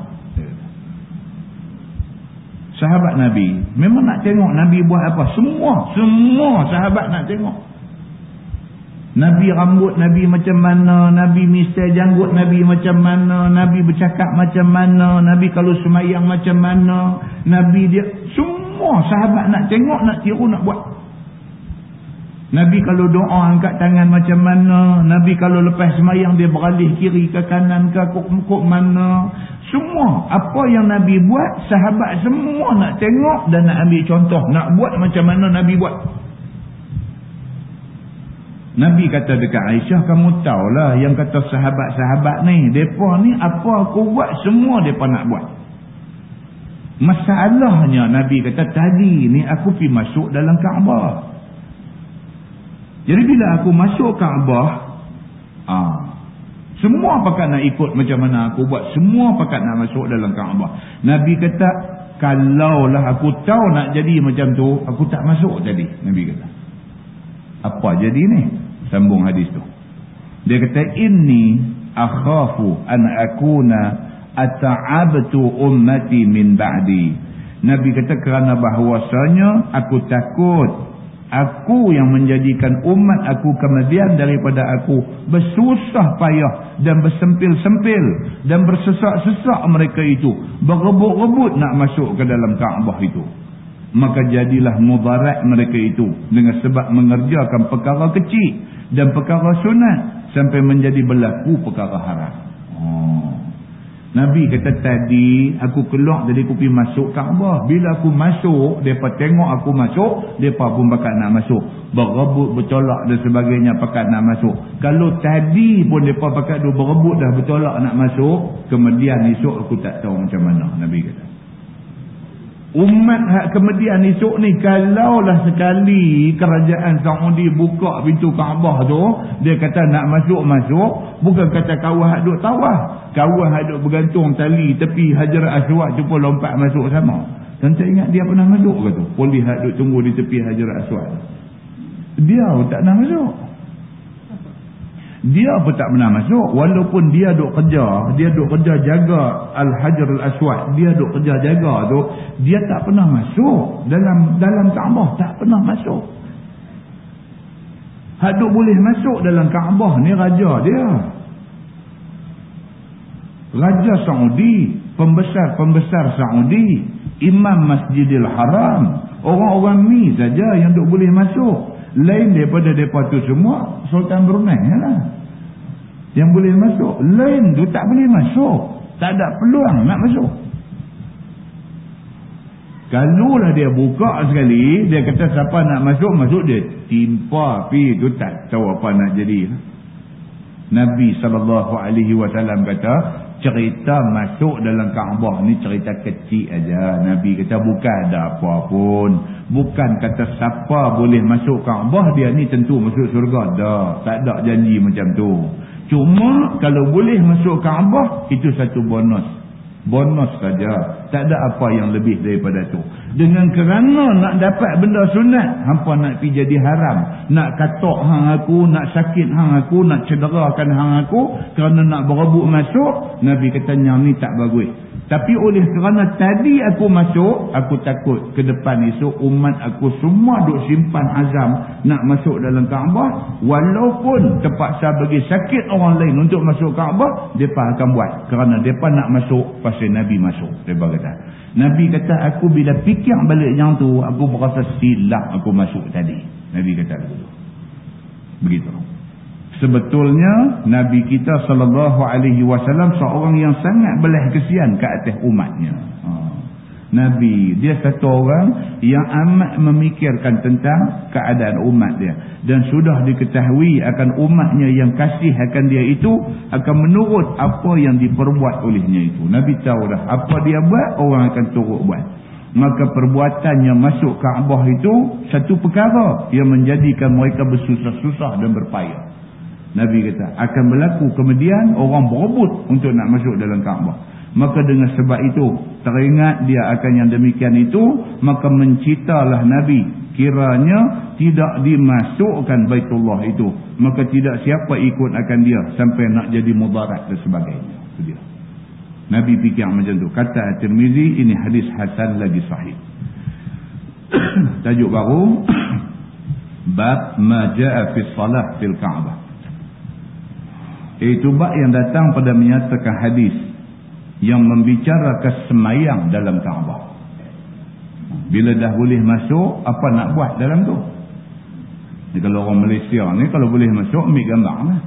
Sahabat Nabi memang nak tengok Nabi buat apa. Semua sahabat nak tengok. Nabi rambut Nabi macam mana, Nabi misai janggut Nabi macam mana, Nabi bercakap macam mana, Nabi kalau semayang macam mana, Nabi dia, semua sahabat nak tengok, nak tiru, nak buat. Nabi kalau doa angkat tangan macam mana, Nabi kalau lepas semayang dia beralih kiri ke kanan ke kok mana. Semua apa yang Nabi buat, sahabat semua nak tengok dan nak ambil contoh, nak buat macam mana Nabi buat. Nabi kata dekat Aisyah, kamu tahulah yang kata sahabat-sahabat ni, mereka ni apa aku buat semua mereka nak buat. Masalahnya Nabi kata tadi ni aku pergi masuk dalam Kaabah. Jadi bila aku masuk Kaabah, semua pakat nak ikut macam mana aku buat, semua pakat nak masuk dalam Kaabah. Nabi kata kalaulah aku tahu nak jadi macam tu, aku tak masuk tadi. Nabi kata apa jadi ni? Sambung hadis tu. Dia kata inni akhafu an akuna ata'abtu ummati min ba'di. Nabi kata kerana bahawasanya aku takut aku yang menjadikan umat aku kemudian daripada aku bersusah payah dan bersempil-sempil dan bersesak-sesak mereka itu, berebut-rebut nak masuk ke dalam Kaabah itu. Maka jadilah mudarat mereka itu dengan sebab mengerjakan perkara kecil dan perkara sunat sampai menjadi berlaku perkara haram. Nabi kata tadi aku keluar dari aku pergi masuk Kaabah. Bila aku masuk, mereka tengok aku masuk, mereka pun pakat nak masuk, berebut, bertolak dan sebagainya, pakat nak masuk. Kalau tadi pun mereka pakat berebut dah bertolak nak masuk, kemudian esok aku tak tahu macam mana. Nabi kata umat hak kemudian esok ni, kalaulah sekali kerajaan Saudi buka pintu Kaabah tu, dia kata nak masuk, bukan kata kawah hak duk tawaf, kawah hak duk bergantung tali tepi Hajar Aswad tu pun lompat masuk sama. Dan tak ingat dia pernah masuk ke tu? Polis hak duk tunggu di tepi Hajar Aswad, dia pun tak pernah masuk. Dia pun tak pernah masuk, walaupun dia duk kerja jaga Al-Hajar Al-Aswad, dia duk kerja jaga tu, dia tak pernah masuk dalam Kaabah, tak pernah masuk. Hak duk boleh masuk dalam Kaabah ni raja dia, Raja Saudi, pembesar Saudi, Imam Masjidil Haram, orang-orang ni saja yang duk boleh masuk. Lain daripada mereka tu semua Sultan Brunei lah yang boleh masuk. Lain tu tak boleh masuk, tak ada peluang nak masuk. Kalaulah dia buka sekali, dia kata siapa nak masuk, dia timpa pi tu tak tahu apa nak jadi. Nabi SAW kata cerita masuk dalam Kaabah ni cerita kecil aja. Nabi kata bukan ada apa pun, bukan kata siapa boleh masuk Kaabah dia ni tentu masuk syurga, tak ada janji macam tu. Cuma kalau boleh masuk Kaabah itu satu bonus saja, tak ada apa yang lebih daripada tu. Dengan kerana nak dapat benda sunat, hampa nak pergi jadi haram, nak katok hang aku, nak sakit hang aku, nak cederakan hang aku kerana nak berebut masuk. Nabi kata yang ni tak bagus. Tapi oleh kerana tadi aku masuk, aku takut ke depan esok umat aku semua duk simpan azam nak masuk dalam Kaabah, walaupun terpaksa bagi sakit orang lain untuk masuk Kaabah, mereka akan buat kerana mereka nak masuk pasal Nabi masuk. Mereka kata, Nabi kata aku bila fikir balik yang tu, aku berasa silap aku masuk tadi. Nabi kata begitu. Sebetulnya Nabi kita SAW seorang yang sangat belah kesian ke atas umatnya. Nabi dia satu orang yang amat memikirkan tentang keadaan umat dia, dan sudah diketahui akan umatnya yang kasih akan dia itu akan menurut apa yang diperbuat olehnya itu. Nabi tahu dah apa dia buat, orang akan turut buat. Maka perbuatannya masuk Kaabah itu satu perkara yang menjadikan mereka bersusah-susah dan berpayah. Nabi kata akan berlaku kemudian orang berebut untuk nak masuk dalam Kaabah. Maka dengan sebab itu teringat dia akan yang demikian itu, maka mencitalah Nabi kiranya tidak dimasukkan Baitullah itu, maka tidak siapa ikut akan dia sampai nak jadi mudarat dan sebagainya. Itu dia. Nabi fikir macam tu. Kata At-Tirmizi, ini hadis hasan lagi sahih. Tajuk baru bab ma jaa fi salah fil Kaabah. Itu bab yang datang pada menyatakan hadis yang membicarakan semayang dalam Kaabah. Bila dah boleh masuk, apa nak buat dalam tu? Ni kalau orang Malaysia ni, kalau boleh masuk, ambil gambar lah.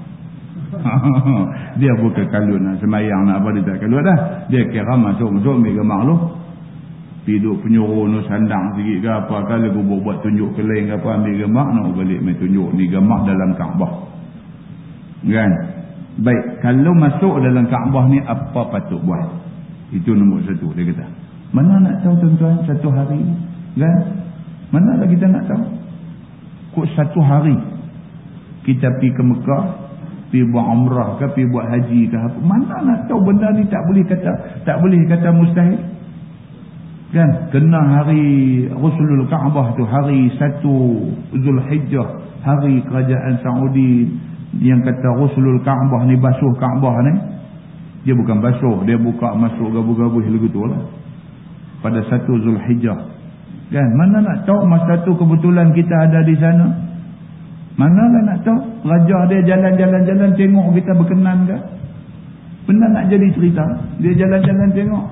Dia bukan kalut nak semayang, nak apa, dia tak kalut dah. Dia kira masuk, ambil gambar lu. Piduk penyuruh, nu sandang sikit ke apa, kalau aku buat tunjuk ke lain ke apa, ambil gambar, nak balik main tunjuk. Ni gambar dalam Kaabah. Kan? Baik, kalau masuk dalam Kaabah ni apa patut buat? Itu nombor satu, dia kata. Mana nak tahu tuan-tuan satu hari? Kan? Mana lah kita nak tahu? Kok satu hari kita pergi ke Mekah, pergi buat umrah ke, pergi buat haji ke apa? Mana nak tahu benda ni tak boleh kata mustahil? Kan? Kena hari Rasulul Kaabah tu, hari 1 Zulhijjah, hari kerajaan Saudi yang kata Rasulul Kaabah ni basuh Kaabah ni, dia bukan basuh, dia buka masuk gabu-gabu lagu tu lah pada 1 Zulhijjah. Kan? Mana nak tahu masa tu kebetulan kita ada di sana? Manalah nak tahu? Raja dia jalan-jalan tengok kita berkenan ke? Benda nak jadi cerita, dia jalan-jalan tengok.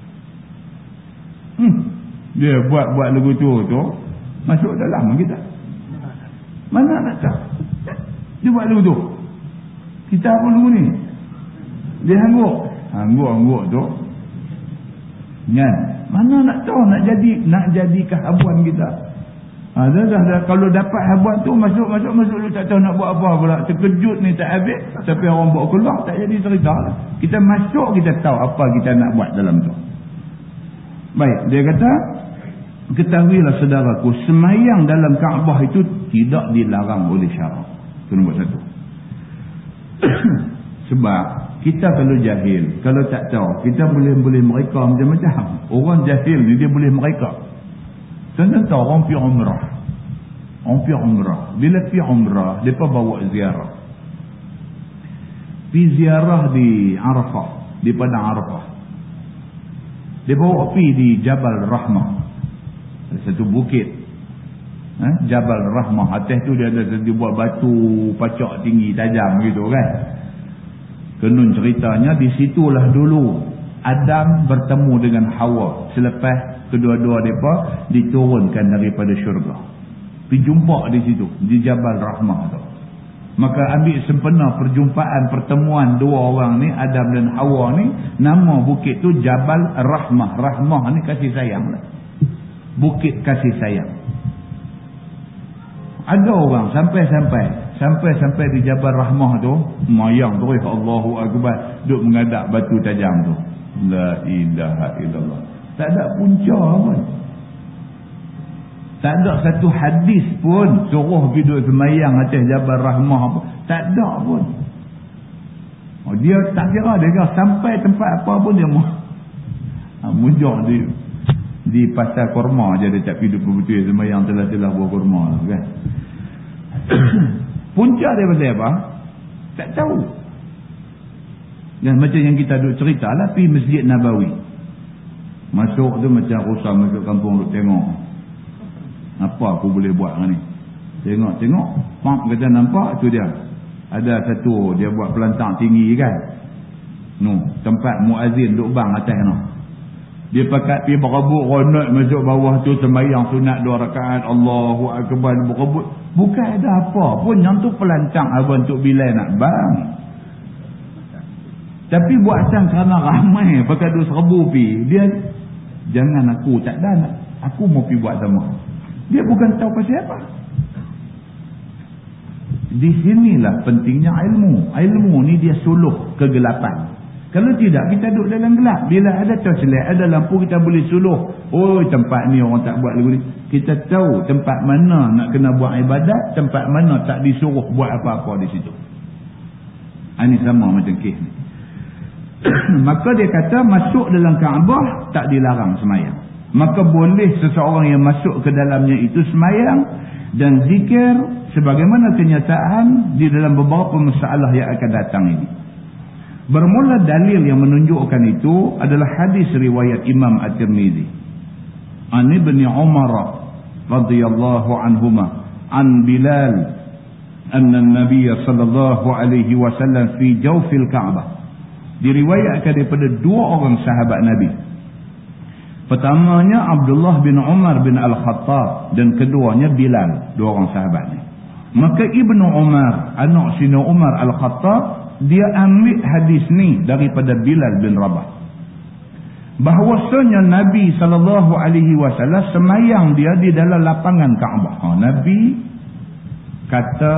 Dia buat lagu tu masuk dalam kita. Mana nak tahu? Dia buat lagu tu. Kita apa lagu ni? Dia hangguk tu. Kan? Mana nak tahu nak jadi kehabuan kita. Dah kalau dapat habuan tu masuk tu tak tahu nak buat apa pula. Terkejut ni tak habis. Tapi orang bawa keluar tak jadi cerita lah. Kita masuk kita tahu apa kita nak buat dalam tu. Baik, dia kata, ketahuilah saudaraku, semayang dalam Kaabah itu tidak dilarang oleh syarak. Itu nombor satu. Sebab kita kalau jahil, kalau tak tahu, kita boleh mereka macam-macam. Orang jahil ni dia boleh mereka. Contoh orang pergi umrah. Bila pergi umrah, mereka bawa ziarah. Pergi ziarah di Arafah, di padang Arafah. Dia bawa pergi di Jabal Rahmah. Ada satu bukit. Jabal Rahmah. Atas tu dia ada buat batu pacak tinggi tajam gitu kan. Kenun ceritanya di situlah dulu Adam bertemu dengan Hawa selepas kedua-dua mereka diturunkan daripada syurga. Pergi jumpa di situ, di Jabal Rahmah tu. Maka ambil sempena perjumpaan pertemuan dua orang ni, Adam dan Hawa ni, nama bukit tu Jabal Rahmah. Rahmah ni kasih sayang lah. Bukit kasih sayang. Ada orang sampai di Jabal Rahmah tu, mayang tu, Allahu Akbar, duk mengadap batu tajam tu. La ilaha illallah. Tak ada punca pun. Tak ada satu hadis pun suruh pergi duduk semayang atas Jabal Rahmah pun. Tak ada pun. Dia tak kira, dia kira sampai tempat apa pun dia mujur di pasar kurma je, dia tak pergi duduk betul semayang telah-telah buah kurma kan. Punca dia pasal apa? Tak tahu. Dan macam yang kita duk cerita lah, pergi Masjid Nabawi. Masuk tu macam rusak masuk kampung duk tengok. Apa aku boleh buat dengan ni? Tengok. Pak kata nampak tu dia. Ada satu dia buat pelantang tinggi kan. Tempat muazzin duk bang atas tu. Dia pakat pergi berebut ronat masuk bawah tu sembahyang sunat 2 rakaat. Allahu akbar berebut. Bukan ada apa pun yang tu pelantang abang Tok Bilal nak bang. Tapi buat asal kerana ramai pakat duk serbu pi. Dia jangan aku tak ada. Aku mau pergi buat sama. Dia bukan tahu pasal apa. Di sinilah pentingnya ilmu. Ilmu ni dia suluh kegelapan. Kalau tidak, kita duduk dalam gelap. Bila ada torchlight, ada lampu, kita boleh suluh. Oh, tempat ni orang tak buat lagu ni. Kita tahu tempat mana nak kena buat ibadat, tempat mana tak disuruh buat apa-apa di situ. Ini sama macam kes ni. Maka dia kata, masuk dalam Kaabah tak dilarang semayang. Maka boleh seseorang yang masuk ke dalamnya itu semayang dan zikir sebagaimana kenyataan di dalam beberapa masalah yang akan datang ini. Bermula dalil yang menunjukkan itu adalah hadis riwayat Imam At-Tirmizi. An Ibn Umar radhiyallahu anhuma an Bilal anna an-nabiy sallallahu alaihi wasallam fi jawfil Ka'bah. Diriwayatkan daripada 2 orang sahabat Nabi. Pertamanya Abdullah bin Umar bin Al-Khattab dan keduanya Bilal, 2 orang sahabat ni. Maka Ibnu Umar, anak sina Umar Al-Khattab, dia ambil hadis ni daripada Bilal bin Rabah. Bahawasanya Nabi SAW semayang dia di dalam lapangan Kaabah. Nabi kata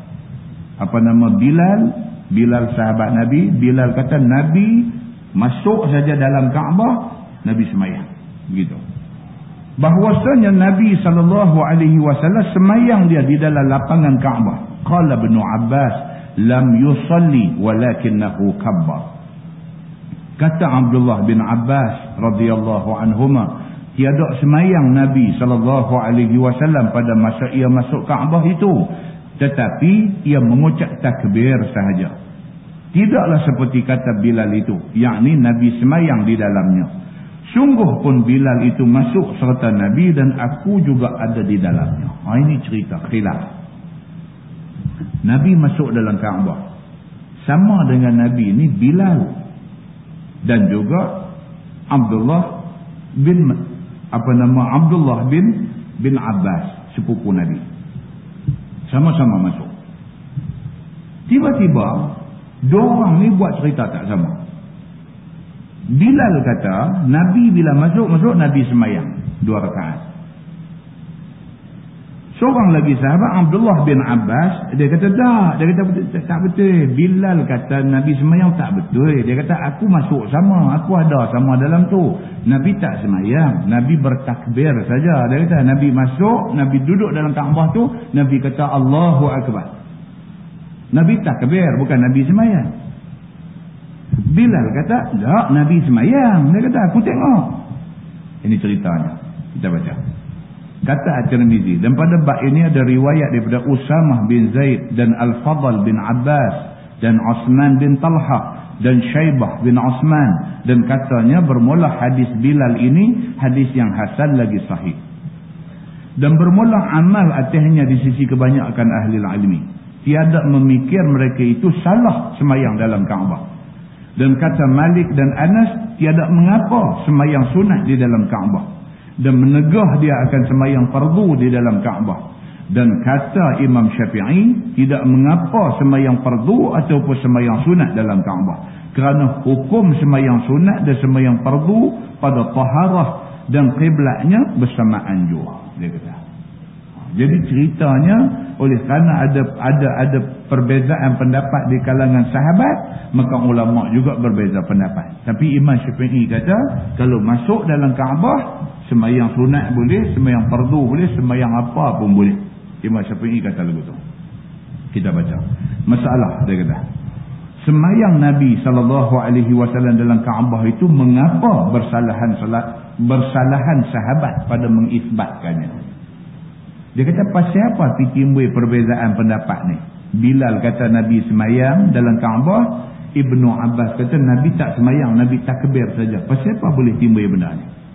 Bilal sahabat Nabi. Bilal kata Nabi masuk saja dalam Kaabah, Nabi semayang. Begitu. Bahawasanya Nabi SAW semayang dia di dalam lapangan Kaabah. Qala Ibn Abbas lam yusalli walakinnahu kabbar. Kata Abdullah bin Abbas radhiyallahu anhuma, tiada semayang Nabi SAW pada masa ia masuk Kaabah itu, tetapi ia mengucap takbir sahaja. Tidaklah seperti kata Bilal itu, yakni Nabi semayang di dalamnya. Sungguh pun Bilal itu masuk serta Nabi dan aku juga ada di dalamnya. Ini cerita khilaf. Nabi masuk dalam Kaabah. Sama dengan Nabi ni Bilal dan juga Abdullah bin Abbas, sepupu Nabi. Sama-sama masuk. Tiba-tiba 2 orang ni buat cerita tak sama. Bilal kata Nabi bila masuk Nabi semayang 2 rakaat. Seorang lagi sahabat Abdullah bin Abbas, dia kata tak. Dia kata tak betul. Bilal kata Nabi semayang tak betul. Dia kata aku masuk sama, aku ada sama dalam tu. Nabi tak semayang, Nabi bertakbir saja. Dia kata Nabi masuk, Nabi duduk dalam Kaabah tu, Nabi kata Allahu Akbar. Nabi takbir, bukan Nabi semayang. Bilal kata tak, Nabi semayang. Dia kata aku tengok. Ini ceritanya, kita baca. Kata At-Tirmizi, dan pada bab ini ada riwayat daripada Usamah bin Zaid dan Al-Fadl bin Abbas dan Osman bin Talha dan Syaibah bin Osman, dan katanya bermula hadis Bilal ini hadis yang hasan lagi sahih. Dan bermula amal atasnya di sisi kebanyakan ahli ilmi. Tiada memikir mereka itu salah semayang dalam Kaabah. Dan kata Malik dan Anas, tiada mengapa semayang sunat di dalam Kaabah. Dan menegah dia akan semayang fardu di dalam Kaabah. Dan kata Imam Syafi'i, tidak mengapa semayang fardu ataupun semayang sunat dalam Kaabah. Kerana hukum semayang sunat dan semayang fardu pada taharah dan qiblatnya bersamaan juga, dia kata. Jadi ceritanya, oleh kerana ada perbezaan pendapat di kalangan sahabat, maka ulama juga berbeza pendapat. Tapi Imam Syafi'i kata, kalau masuk dalam Kaabah, semayang sunat boleh, semayang fardu boleh, semayang apa pun boleh. Imam Syafi'i kata begitu. Kita baca. Masalah, dia kata, semayang Nabi SAW dalam Kaabah itu mengapa bersalahan sahabat pada mengisbatkannya. Dia kata pasal apa timbul perbezaan pendapat ni? Bilal kata Nabi semayang dalam Kaabah, Ibnu Abbas kata Nabi tak semayang, Nabi takbir saja. Pasal apa boleh timbul benda ni?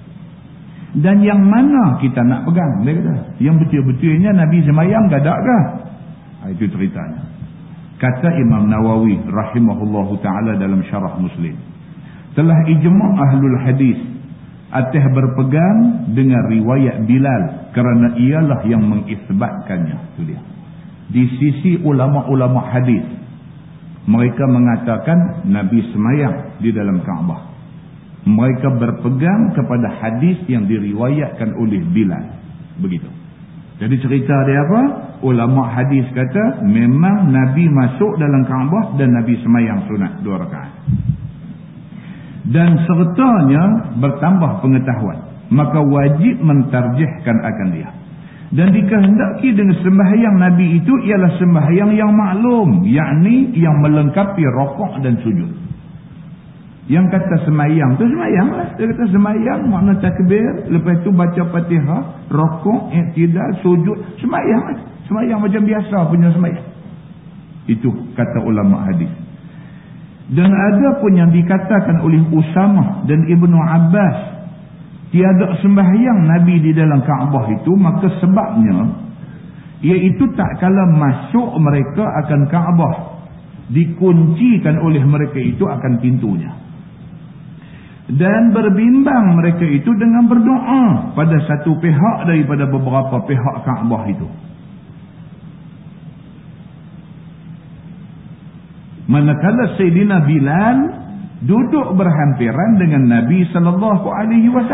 Dan yang mana kita nak pegang? Dia kata, yang betul-betulnya Nabi semayang gadak-gah? Itu ceritanya. Kata Imam Nawawi rahimahullahu ta'ala dalam syarah Muslim, telah ijma' ahlul hadis atas berpegang dengan riwayat Bilal kerana ialah yang mengisbatkannya. Itu dia. Di sisi ulama-ulama hadis, mereka mengatakan Nabi semayang di dalam Kaabah. Mereka berpegang kepada hadis yang diriwayatkan oleh Bilal. Begitu. Jadi cerita dia apa? Ulama hadis kata memang Nabi masuk dalam Kaabah dan Nabi semayang sunat 2 rakaat. Dan sertanya bertambah pengetahuan, maka wajib mentarjihkan akan dia. Dan dikehendaki dengan sembahyang Nabi itu ialah sembahyang yang maklum, yakni yang melengkapi rokok dan sujud. Yang kata semayang tu semayang lah. Dia kata semayang makna takbir, lepas tu baca Fatihah, rokok, iktidal, sujud, semayang lah. Semayang macam biasa punya semayang. Itu kata ulama hadis. Dan ada pun yang dikatakan oleh Usamah dan Ibnu Abbas, tiada sembahyang Nabi di dalam Kaabah itu, maka sebabnya iaitu tak kala masuk mereka akan Kaabah, dikuncikan oleh mereka itu akan pintunya. Dan berbimbang mereka itu dengan berdoa pada satu pihak daripada beberapa pihak Kaabah itu. Manakala Sayyidina Bilal duduk berhampiran dengan Nabi SAW.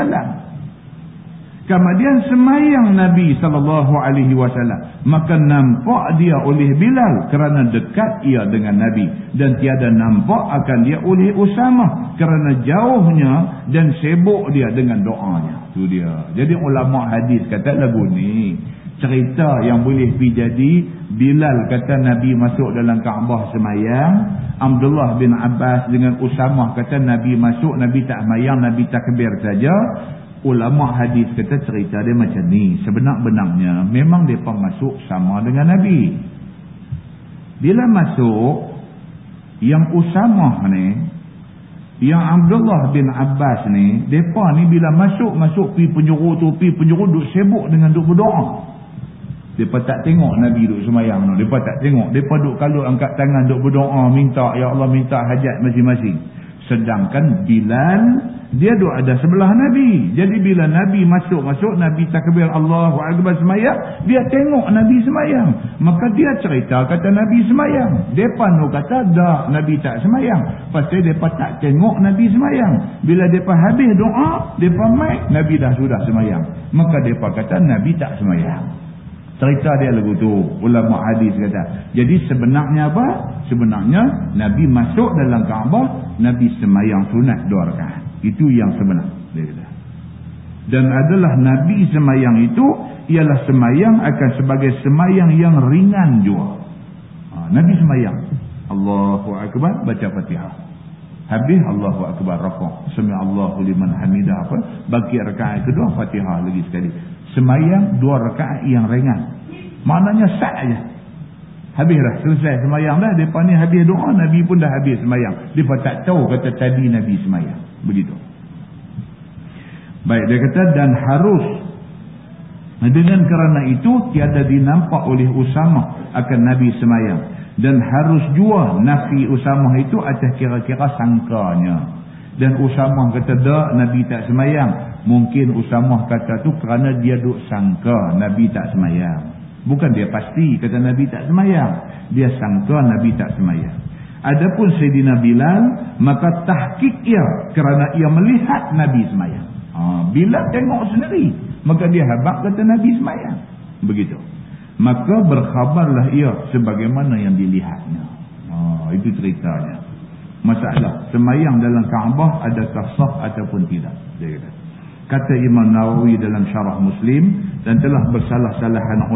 Kemudian semayang Nabi SAW, maka nampak dia oleh Bilal kerana dekat ia dengan Nabi, dan tiada nampak akan dia oleh Usamah kerana jauhnya dan sibuk dia dengan doanya. Itu dia. Jadi ulama hadis kata lagu ni cerita yang boleh pergi jadi. Bilal kata Nabi masuk dalam Kaabah semayang, Abdullah bin Abbas dengan Usamah kata Nabi masuk, Nabi tak semayang, Nabi takbir saja. Ulama hadis kata cerita dia macam ni. Sebenar-benarnya memang mereka masuk sama dengan Nabi. Bila masuk, yang Usamah ni, yang Abdullah bin Abbas ni, mereka ni bila masuk pergi penjuru tu, pergi penjuru duk sibuk dengan duk berdoa. Mereka tak tengok Nabi duk semayang. Mereka tak tengok. Mereka duk kalau angkat tangan duk berdoa, minta, ya Allah, minta hajat masing-masing. Sedangkan Bilal, dia duk ada sebelah Nabi. Jadi bila Nabi masuk, Nabi takbir Allahu Akbar semayang, dia tengok Nabi semayang. Maka dia cerita kata Nabi semayang. Mereka kata dah, Nabi tak semayang. Pasal mereka tak tengok Nabi semayang. Bila mereka habis doa, mereka mai, Nabi dah sudah semayang. Maka mereka kata Nabi tak semayang. Cerita dia lagu tu, ulama hadis kata. Jadi sebenarnya apa? Sebenarnya Nabi masuk dalam Kaabah, Nabi semayang sunat 2 rakaat. Itu yang sebenar, dia kata. Dan adalah Nabi semayang itu ialah semayang akan sebagai semayang yang ringan juga. Nabi semayang Allahu Akbar, baca Fatihah, habis Allahu Akbar, rakaat, sami Allahu liman hamidah, apa, bagi rakaat kedua Fatihah lagi sekali. Semayang 2 rakaat yang ringan. Maknanya sat aja. Habis dah, selesai semayang dah. Mereka ni habis doa, Nabi pun dah habis semayang. Mereka tak tahu kata tadi Nabi semayang. Begitu. Baik, dia kata dan harus. Dengan kerana itu tiada dinampak oleh Usamah akan Nabi semayang. Dan harus jua nafi Usamah itu atas kira-kira sangkanya. Dan Usamah kata dah, Nabi tak semayang. Mungkin Usamah kata tu kerana dia duk sangka Nabi tak semayang. Bukan dia pasti kata Nabi tak semayang. Dia sangka Nabi tak semayang. Adapun Sayyidina Bilal, maka tahqiq ia kerana ia melihat Nabi semayang. Bilal tengok sendiri, maka dia habaq kata Nabi semayang. Begitu. Maka berkhabarlah ia sebagaimana yang dilihatnya. Itu ceritanya. Masalah semayang dalam Kaabah adakah sah ataupun tidak, dia kata. Kata Imam Nawawi dalam syarah Muslim, dan telah bersalah-salahan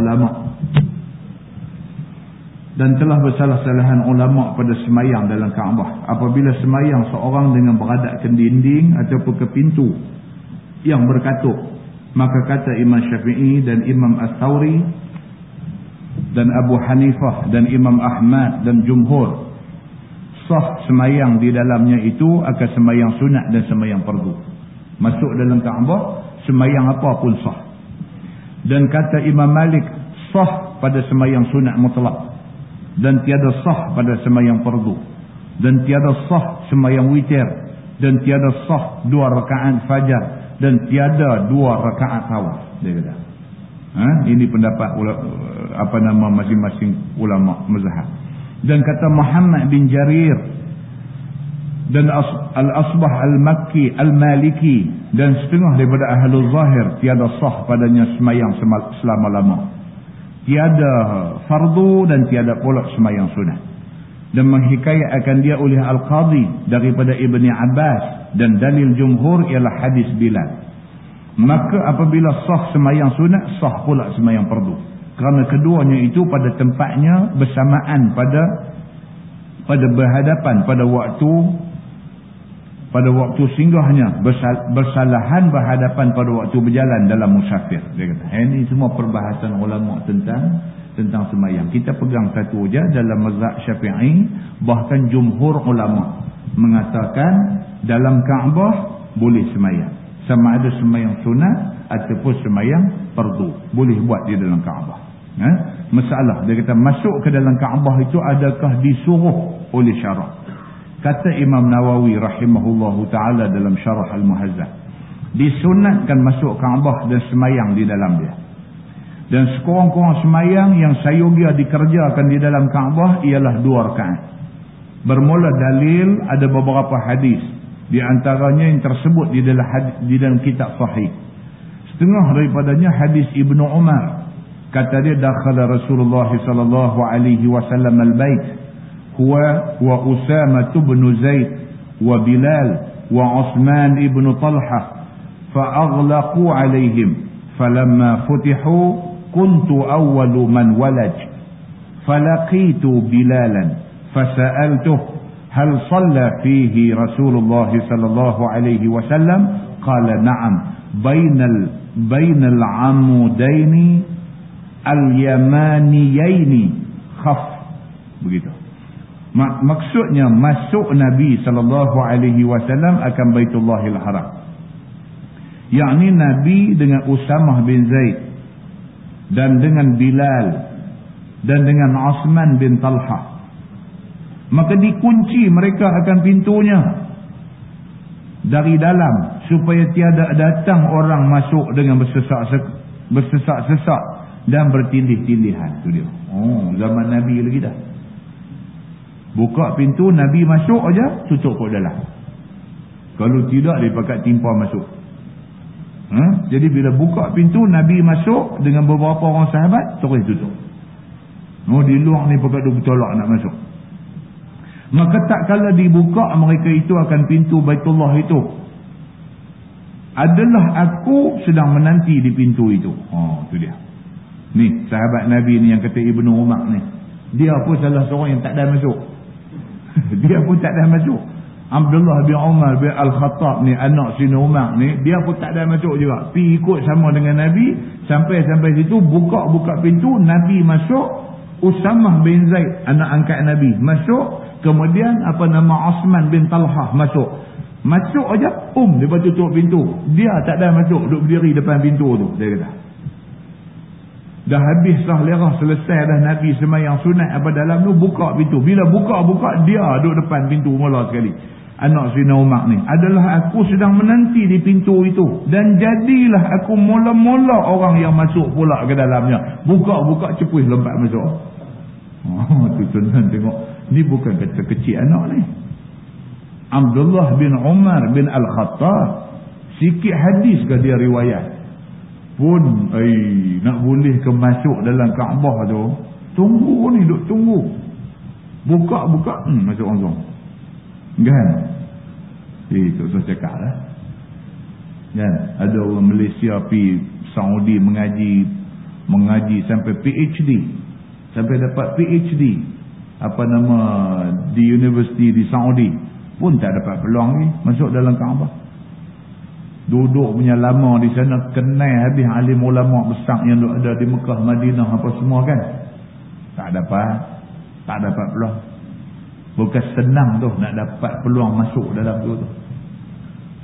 ulama pada semayang dalam Kaabah. Apabila semayang seorang dengan beradap ke dinding ataupun ke pintu yang berkatuk, maka kata Imam Syafi'i dan Imam As-Thawri dan Abu Hanifah dan Imam Ahmad dan Jumhur, sah semayang di dalamnya itu akan semayang sunat dan semayang fardu. Masuk dalam Kaabah, semayang apa pun sah. Dan kata Imam Malik, sah pada semayang sunat mutlak, dan tiada sah pada semayang fardu, dan tiada sah semayang witir, dan tiada sah 2 rakaat fajar, dan tiada 2 rakaat tawaf. Dia kata, ini pendapat masing-masing ulama mazhab. Dan kata Muhammad bin Jarir dan Al-Asbah Al-Makki Al-Maliki dan setengah daripada Ahlul Zahir, tiada sah padanya semayang selama-lama, tiada fardu dan tiada pula semayang sunat. Dan menghikayatkan dia oleh Al-Qadhi daripada Ibni Abbas, dan dalil jumhur ialah hadis Bilal. Maka apabila sah semayang sunat, sah pula semayang fardu, kerana keduanya itu pada tempatnya bersamaan, pada berhadapan pada waktu singgahnya, bersalahan berhadapan pada waktu berjalan dalam musafir. Dia kata, ini semua perbahasan ulama tentang semayang. Kita pegang satu saja dalam mazhab Syafi'i, bahkan jumhur ulama mengatakan dalam Kaabah boleh semayang, sama ada semayang sunat ataupun semayang fardu, boleh buat di dalam Kaabah. Masalah, dia kata masuk ke dalam Kaabah itu adakah disuruh oleh syarak? Kata Imam Nawawi rahimahullahu ta'ala dalam Syarah Al-Muhazzab, disunatkan masuk Kaabah dan semayang di dalam dia. Dan sekurang-kurang semayang yang sayogia dikerjakan di dalam Kaabah ialah 2 rakaat. Bermula dalil ada beberapa hadis, di antaranya yang tersebut di dalam kitab sahih. Setengah daripadanya hadis Ibnu Umar. Kata dia, dakhala Rasulullah sallallahu alaihi wasallam al-bait huwa wa Usamah bin Zaid wa Bilal wa Uthman ibn Talha fa aghlaqu alaihim falamma futihu kuntu awwalu man walaj falaqitu Bilalan fasa'altuhu hal shalla fihi Rasulullah sallallahu alaihi wasallam qala na'am bainal amudaini al-yamaniyaini khaf. Begitu. Maksudnya masuk Nabi sallallahu alaihi wasallam akan Baitullahil Haram, yakni Nabi dengan Usamah bin Zaid dan dengan Bilal dan dengan Uthman bin Talha, maka dikunci mereka akan pintunya dari dalam supaya tiada datang orang masuk dengan bersesak-sesak dan bertindih-tindihan. Itu dia. Zaman Nabi lagi dah. Buka pintu, Nabi masuk aja, tutup kat dalam. Kalau tidak, dia pakai timpa masuk. Jadi bila buka pintu, Nabi masuk dengan beberapa orang sahabat, terus tutup. Di luar ni pakai duk tolak nak masuk. Maka tak kala dibuka mereka itu akan pintu Baitullah itu, adalah aku sedang menanti di pintu itu. Itu dia. Ni sahabat Nabi ni yang kata Ibnu Umar ni, dia pun salah seorang yang tak ada masuk. Dia pun tak ada masuk. Abdullah bin Umar bin Al-Khattab ni, anak Sina Umar ni, dia pun tak ada masuk juga. Pi ikut sama dengan Nabi sampai situ, buka pintu, Nabi masuk, Usamah bin Zaid anak angkat Nabi masuk, kemudian Uthman bin Talha masuk aja, dia tutup pintu. Dia tak ada masuk, duduk berdiri depan pintu tu. Dia kata dah habis dah lerah, selesai dah Nabi semayang sunat dalam tu, buka pintu. Bila buka dia duduk depan pintu mula sekali. Anak Sina Umar ni, adalah aku sedang menanti di pintu itu, dan jadilah aku mula-mula orang yang masuk pula ke dalamnya. Buka cepuih lompat masuk. Tu tuan-tuan tengok, ni bukan kata kecil anak ni. Abdullah bin Umar bin Al-Khattab, sikit hadis ke dia riwayat pun, nak boleh ke masuk dalam Kaabah tu, tunggu ni, duk tunggu. Buka, masuk langsung. Kan? Itu saya cakap lah. Kan? Ada orang Malaysia pergi Saudi mengaji sampai PhD. Sampai dapat PhD. Di universiti di Saudi. Pun tak dapat peluang ni masuk dalam Kaabah. Duduk punya lama di sana, kenal habis alim ulama besar yang ada di Mekah, Madinah apa semua kan. Tak dapat peluang. Bukan senang tu nak dapat peluang masuk dalam tu.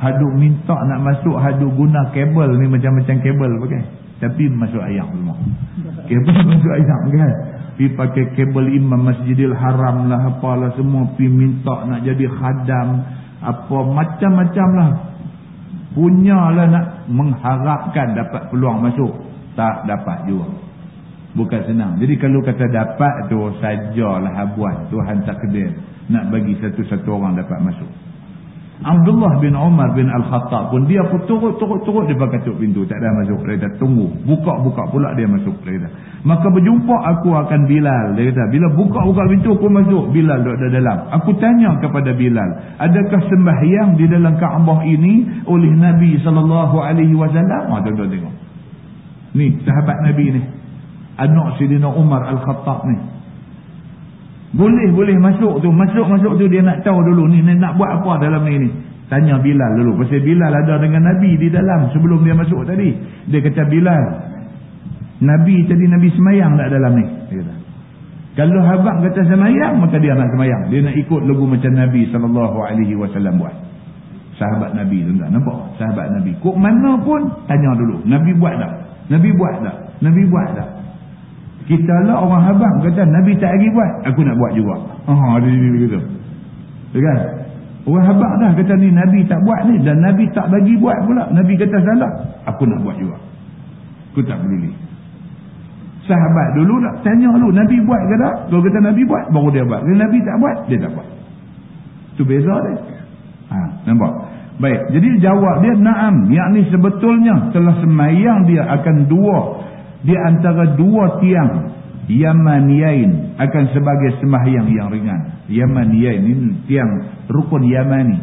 Haduk minta nak masuk, haduk guna kabel ni macam-macam kabel pakai. Tapi masuk ayam semua. Kabel masuk ayam kan. Pergi pakai kabel imam Masjidil Haram lah, apalah semua. Pergi minta nak jadi khadam. Apa macam-macam lah. Punyalah nak mengharapkan dapat peluang masuk. Tak dapat juga. Bukan senang. Jadi kalau kata dapat tu sajalah buat. Tuhan takdir nak bagi satu-satu orang dapat masuk. Abdullah bin Umar bin Al-Khattab pun dia pun turut dia katuk pintu, tak ada masuk. Dia kata tunggu, buka pula dia masuk. Dia kata maka berjumpa aku akan Bilal. Dia kata bila buka pintu aku masuk, Bilal duduk dalam. Aku tanya kepada Bilal, adakah sembahyang di dalam Kaabah ini oleh Nabi SAW? Tuan-tuan tengok ni sahabat Nabi ni, anak Sayyidina Umar Al-Khattab ni. Boleh masuk tu dia nak tahu dulu ni nak buat apa dalam ni. Tanya Bilal dulu. Pasal Bilal ada dengan Nabi di dalam sebelum dia masuk tadi. Dia kata Bilal, Nabi tadi Nabi semayang tak dalam ni? Dia kata, kalau abang kata semayang, maka dia nak semayang. Dia nak ikut lagu macam Nabi SAW buat. Sahabat Nabi tu tak nampak? Sahabat Nabi. Kok mana pun tanya dulu. Nabi buat tak? Nabi buat tak? Kita lah orang abang kata Nabi tak lagi buat, aku nak buat juga. Dia begitu. Kan? Orang abang dah kata ni Nabi tak buat ni dan Nabi tak bagi buat pula. Nabi kata salah, aku nak buat juga. Aku tak peduli. Sahabat dulu nak tanya dulu Nabi buat ke tak? Kalau kata Nabi buat, baru dia buat. Kalau Nabi tak buat, dia tak buat. Tu beza dia. Nampak? Baik, jadi jawab dia na'am, yakni sebetulnya telah semayang dia akan dua di antara dua tiang Yamaniyain akan sebagai sembahyang yang ringan. Yamaniyain ini tiang rukun Yamani.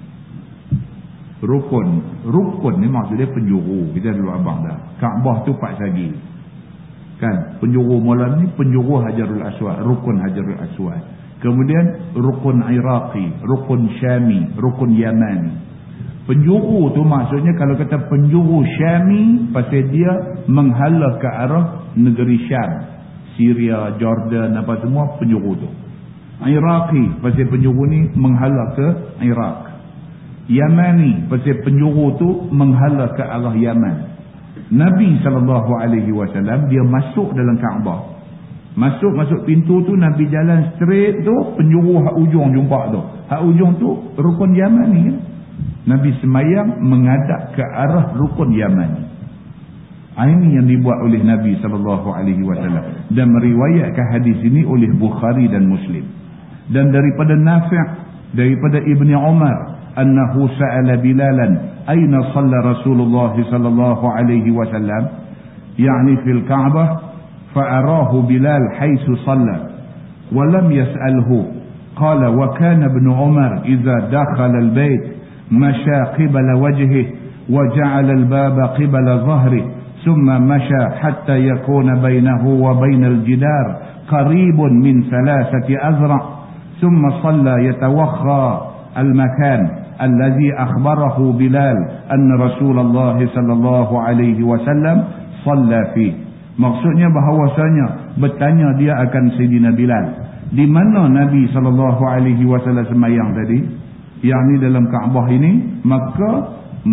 Rukun ni maksudnya penjuru. Kita dulu abang dah. Kaabah tu 4 segi. Kan? Penjuru mula ni penjuru Hajarul Aswad, rukun Hajarul Aswad. Kemudian rukun Iraqi, rukun Syami, rukun Yamani. Penjuru tu maksudnya kalau kata penjuru Syami, pasal dia menghala ke arah negeri Syam, Syria, Jordan, apa semua penjuru tu. Iraqi, pasal penjuru ni menghala ke Iraq. Yamani, pasal penjuru tu menghala ke arah Yaman. Nabi SAW dia masuk dalam Kaabah. Masuk pintu tu Nabi jalan straight tu, penjuru hak ujung jumpa tu. Hak ujung tu rukun Yamani kan? Nabi semayang menghadap ke arah rukun Yaman. Ini yang dibuat oleh Nabi SAW. Dan meriwayatkan hadis ini oleh Bukhari dan Muslim. Dan daripada Nafi', daripada Ibni Umar, annahu sa'ala Bilalan, aina salla Rasulullah SAW, yani fil Ka'bah, fa'arahu Bilal haythu salla, walam yas'alhu. Qala wa kana Ibn Umar idza dakhala al-bayt مشى قبل وجهه وجعل الباب قبل ظهره ثم مشى حتى يكون بينه وبين الجدار قريب من 3 أذرع ثم صلى يتوخى المكان الذي أخبره بلال أن رسول الله صلى الله عليه وسلم صلى فيه. Maksudnya bahawasanya bertanya dia akan Sayyidina Bilal, di mana Nabi SAW semayang tadi, yang ni dalam Kaabah ini, maka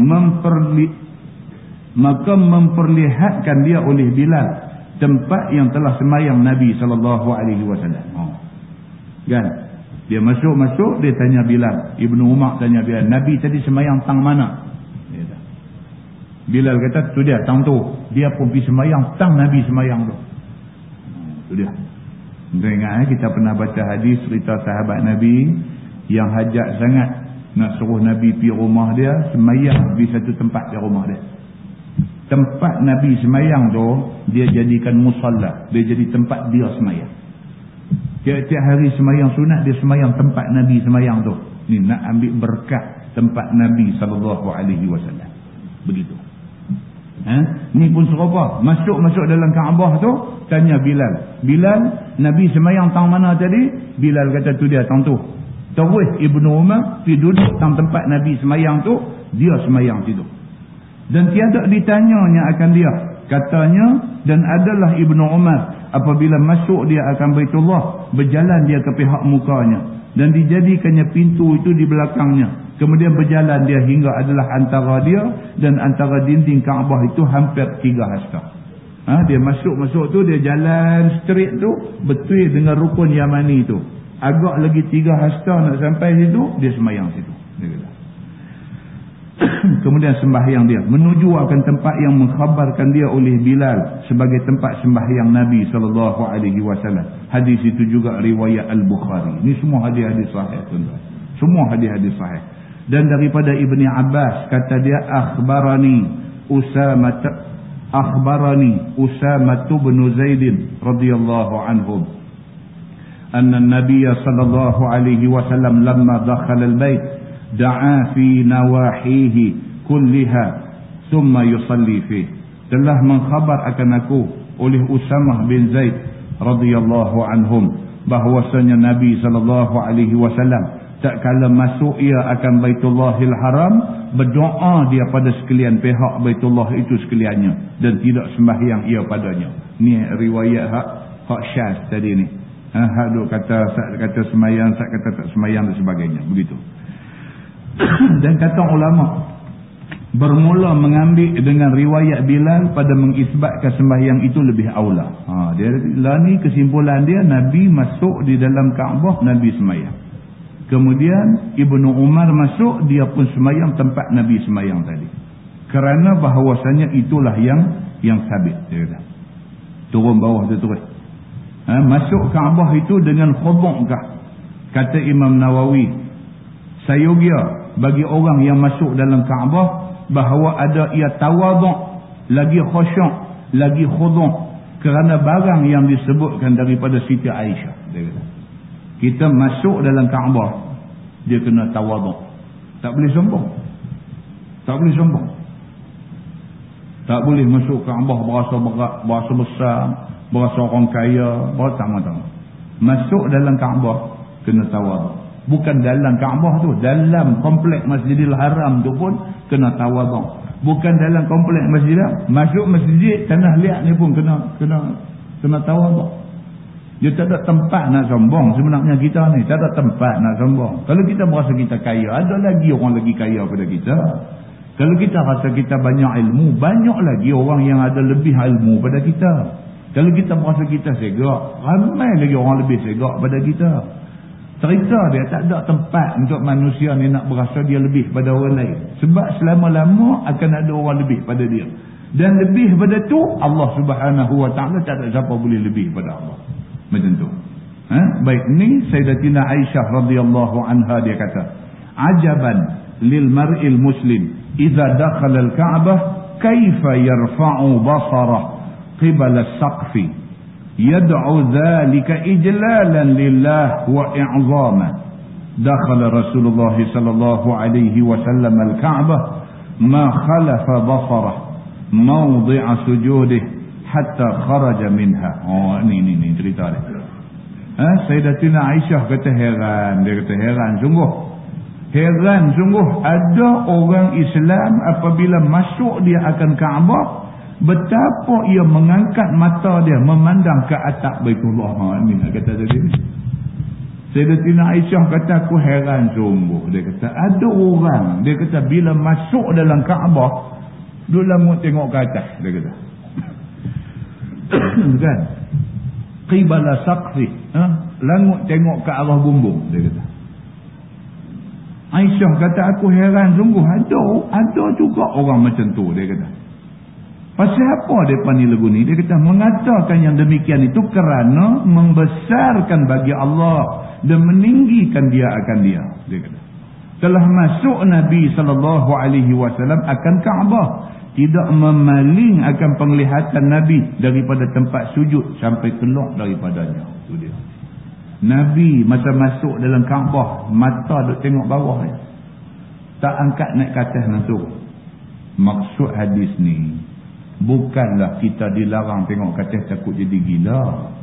memperlihatkan dia oleh Bilal tempat yang telah semayang Nabi SAW. Kan? Dia masuk dia tanya Bilal. Ibnu Umar tanya Bilal, Nabi tadi semayang tang mana? Bilal kata tu dia, tang tu. Dia pun pergi semayang tang Nabi semayang tu. Tu dia. Kita ingat kita pernah baca hadis cerita sahabat Nabi yang hajat sangat nak suruh Nabi pergi rumah dia, semayang di satu tempat di rumah dia. Tempat Nabi semayang tu dia jadikan musalla, dia jadi tempat dia semayang. Tiap-tiap hari semayang sunat, dia semayang tempat Nabi semayang tu. Ni nak ambil berkat tempat Nabi SAW. Begitu. Ni pun serupa. Masuk dalam Kaabah tu, tanya Bilal, Nabi semayang tang mana tadi? Bilal kata tu dia, tang tu. Terus Ibnu Umar pergi duduk tang tempat Nabi semayang tu, dia semayang situ. Dan tiada ditanyanya akan dia. Katanya, dan adalah Ibnu Umar apabila masuk dia akan Baitullah, berjalan dia ke pihak mukanya dan dijadikannya pintu itu di belakangnya. Kemudian berjalan dia hingga adalah antara dia dan antara dinding Kaabah itu hampir 3 hasta. Dia masuk tu, dia jalan straight tu betul dengan rukun Yamani tu. Agak lagi 3 hasta nak sampai situ, dia sembahyang situ. Dia kata. Kemudian sembahyang dia menuju akan tempat yang mengkhabarkan dia oleh Bilal sebagai tempat sembahyang Nabi SAW. Hadis itu juga riwayat Al-Bukhari. Ini semua hadis-hadis sahih, tuan-tuan. Semua hadis-hadis sahih. Dan daripada Ibni Abbas kata dia akhbarani Usamah bin Zaid radhiyallahu anhum anna an-nabiy sallallahu alaihi wasallam lamma dakhala al-bait da'a fi nawahihi kulliha thumma yusalli fihi. Telah mengkhabar akan aku oleh Usamah bin Zaid radhiyallahu anhum bahwasanya Nabi sallallahu alaihi wasallam tak kala masuk ia akan Baitullahil Haram, berdoa dia pada sekalian pihak Baitullah itu sekaliannya dan tidak sembahyang ia padanya. Ni riwayat hak syaz tadi ni. Hak duk kata sembahyang, sat kata tak sembahyang dan sebagainya, begitu. Dan kata ulama bermula mengambil dengan riwayat Bilal pada mengisbatkan sembahyang itu lebih aula. Dia lah ni kesimpulan dia, Nabi masuk di dalam Kaabah, Nabi sembahyang. Kemudian Ibnu Umar masuk, dia pun sembahyang tempat Nabi sembahyang tadi. Kerana bahawasanya itulah yang sabit, dia kata. Turun bawah tu terus. Masuk Kaabah itu dengan khuduk-kah? Kata Imam Nawawi, sayogia bagi orang yang masuk dalam Kaabah bahawa ada ia tawaduk, lagi khusyuk, lagi khuduk kerana barang yang disebutkan daripada Siti Aisyah, dia kata. Kita masuk dalam Kaabah, dia kena tawaduk. Tak boleh sombong. Tak boleh sombong. Tak boleh masuk Kaabah berasa berat, berasa besar, berasa orang kaya, berasa tak. Masuk dalam Kaabah, kena tawaduk. Bukan dalam Kaabah tu, dalam komplek Masjidil Haram tu pun kena tawaduk. Bukan dalam komplek masjid, masuk masjid tanah liat ni pun kena tawaduk. Dia tak ada tempat nak sombong sebenarnya kita ni. Tak ada tempat nak sombong. Kalau kita berasa kita kaya, ada lagi orang lagi kaya pada kita. Kalau kita rasa kita banyak ilmu, banyak lagi orang yang ada lebih ilmu pada kita. Kalau kita berasa kita segak, ramai lagi orang lebih segak pada kita. Cerita dia tak ada tempat untuk manusia ni nak berasa dia lebih pada orang lain. Sebab selama-lama akan ada orang lebih pada dia. Dan lebih pada tu, Allah Subhanahu Wa Ta'ala tak ada siapa boleh lebih pada Allah. Macam tu. Baik, ni Sayyidatina Aisyah radhiyallahu anha dia kata, ajaban lil mar'il muslim idza dakhala al-Ka'bah kaifa yarfa'u basarah qibala as-saqfi yad'u dhalika ijlalan lillah wa i'zama. Dakhala Rasulullah sallallahu alaihi wasallam al-Ka'bah ma khalafa basarah mawdi'a sujudihi hatta kharaja minha. Ni cerita dia. Sayyidatina Aisyah kata heran. Dia kata heran sungguh ada orang Islam apabila masuk dia akan Kaabah, betapa ia mengangkat mata dia memandang ke atap Baitullah. Ni kata tadi. Sayyidatina Aisyah kata aku heran sungguh. Dia kata ada orang, dia kata bila masuk dalam Kaabah duk langut tengok ke atas, dia kata. Kan qibala saqfi, langut tengok ke arah bumbung, dia kata. Aisyah kata aku heran sungguh ada juga orang macam tu, dia kata. Pasal apa depa ni lagu ni? Dia kata mengatakan yang demikian itu kerana membesarkan bagi Allah dan meninggikan dia akan dia kata. Telah masuk Nabi SAW akan Kaabah, tidak memaling akan penglihatan Nabi daripada tempat sujud sampai keluar daripadanya. Itu dia. Nabi masa masuk dalam Kaabah, mata duk tengok bawah ya. Tak angkat naik ke atas nak turun. Maksud hadis ni bukanlah kita dilarang tengok ke atas takut jadi gila.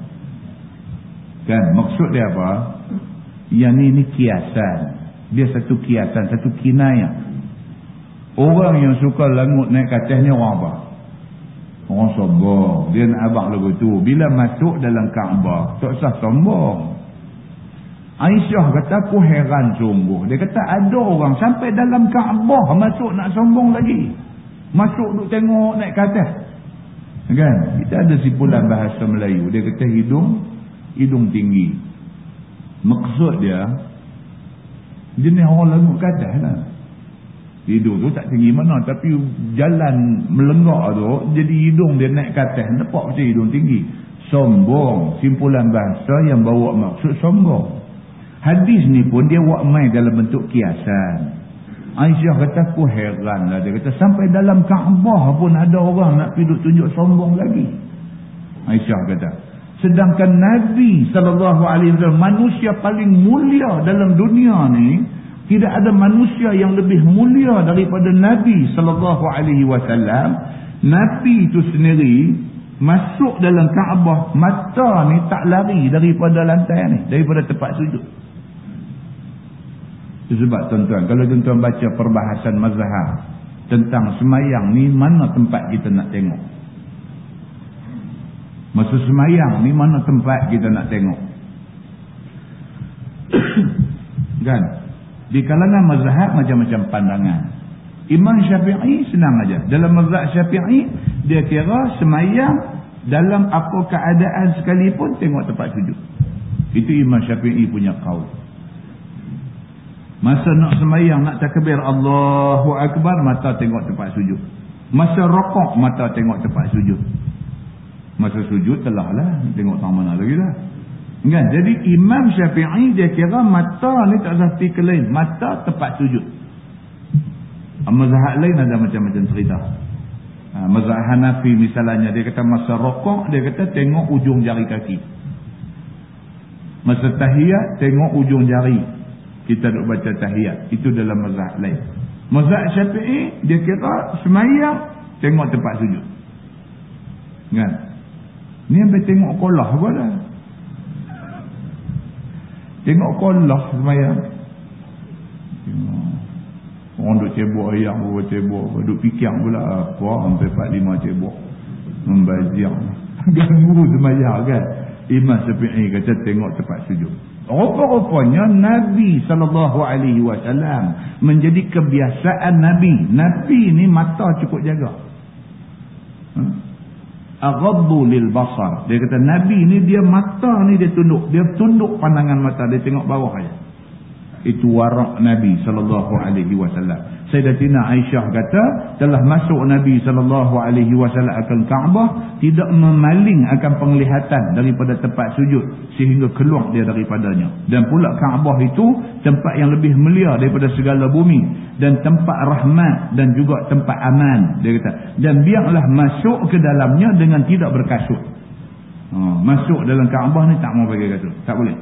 Kan maksud dia apa? Yang ni kiasan. Dia satu kiasan, satu kinayah. Orang yang suka langut naik ke atas ni orang apa? Orang sombong. Dia nak abang lagu tu. Bila masuk dalam Kaabah, tak usah sombong. Aisyah kata aku heran sungguh. Dia kata ada orang sampai dalam Kaabah masuk nak sombong lagi. Masuk duk tengok naik ke atas. Kan? Kita ada simpulan bahasa Melayu. Dia kata hidung tinggi. Maksud dia jenis orang lengut ke atas lah. Hidung tu tak tinggi mana, tapi jalan melenggak tu jadi hidung dia naik ke atas. Nampak macam hidung tinggi. Sombong. Simpulan bahasa yang bawa maksud sombong. Hadis ni pun dia buat main dalam bentuk kiasan. Aisyah kata aku heran lah. Dia kata sampai dalam Kaabah pun ada orang nak pergi tunjuk sombong lagi. Aisyah kata. Sedangkan Nabi SAW manusia paling mulia dalam dunia ni. Tidak ada manusia yang lebih mulia daripada Nabi SAW. Nabi itu sendiri masuk dalam Kaabah. Mata ni tak lari daripada lantai ni. Daripada tempat sujud. Sebab tuan-tuan, kalau tuan-tuan baca perbahasan mazhab tentang semayang ni, mana tempat kita nak tengok? Masa semayang ni mana tempat kita nak tengok? Kan? Di kalangan mazhab macam-macam pandangan. Imam Syafi'i senang aja. Dalam mazhab Syafi'i, dia kira semayang dalam apa keadaan sekalipun tengok tempat sujud. Itu Imam Syafi'i punya qaul. Masa nak semayang, nak takbir Allahu Akbar, mata tengok tempat sujud. Masa rokok, mata tengok tempat sujud. Masa sujud telah lah, tengok tang mana lagi lah. Kan? Jadi Imam Syafi'i dia kira mata ni tak seperti ke lain. Mata tempat sujud. Mazhab lain ada macam-macam cerita. Mazhab Hanafi misalnya, dia kata masa rokok, dia kata tengok ujung jari kaki. Masa tahiyat, tengok ujung jari. Kita duk baca tahiyat. Itu dalam mazhab lain. Mazhab Syafi'i, dia kira semayang, tengok tempat sujud. Kan? Ni sampai tengok kolah apa dah. Tengok kolah semayang. Orang duk cebok ayam, orang cebok. Duk pikir pula apa, sampai 4-5 cebok. Membazir. Ganggu semayang kan? Imam Syafi'i kata tengok tempat sujud. Rupa-rupanya Nabi SAW menjadi kebiasaan Nabi. Nabi ni mata cukup jaga. Aghaddu lil basar. Dia kata Nabi ni dia mata ni dia tunduk. Dia tunduk pandangan mata. Dia tengok bawah aja. Itu warak Nabi SAW. Sayyidatina Aisyah kata telah masuk Nabi SAW akan Kaabah, tidak memaling akan penglihatan daripada tempat sujud sehingga keluar dia daripadanya. Dan pula Kaabah itu tempat yang lebih mulia daripada segala bumi dan tempat rahmat dan juga tempat aman, dia kata. Dan biarlah masuk ke dalamnya dengan tidak berkasut. Masuk dalam Kaabah ni tak mau pakai kasut, tak boleh.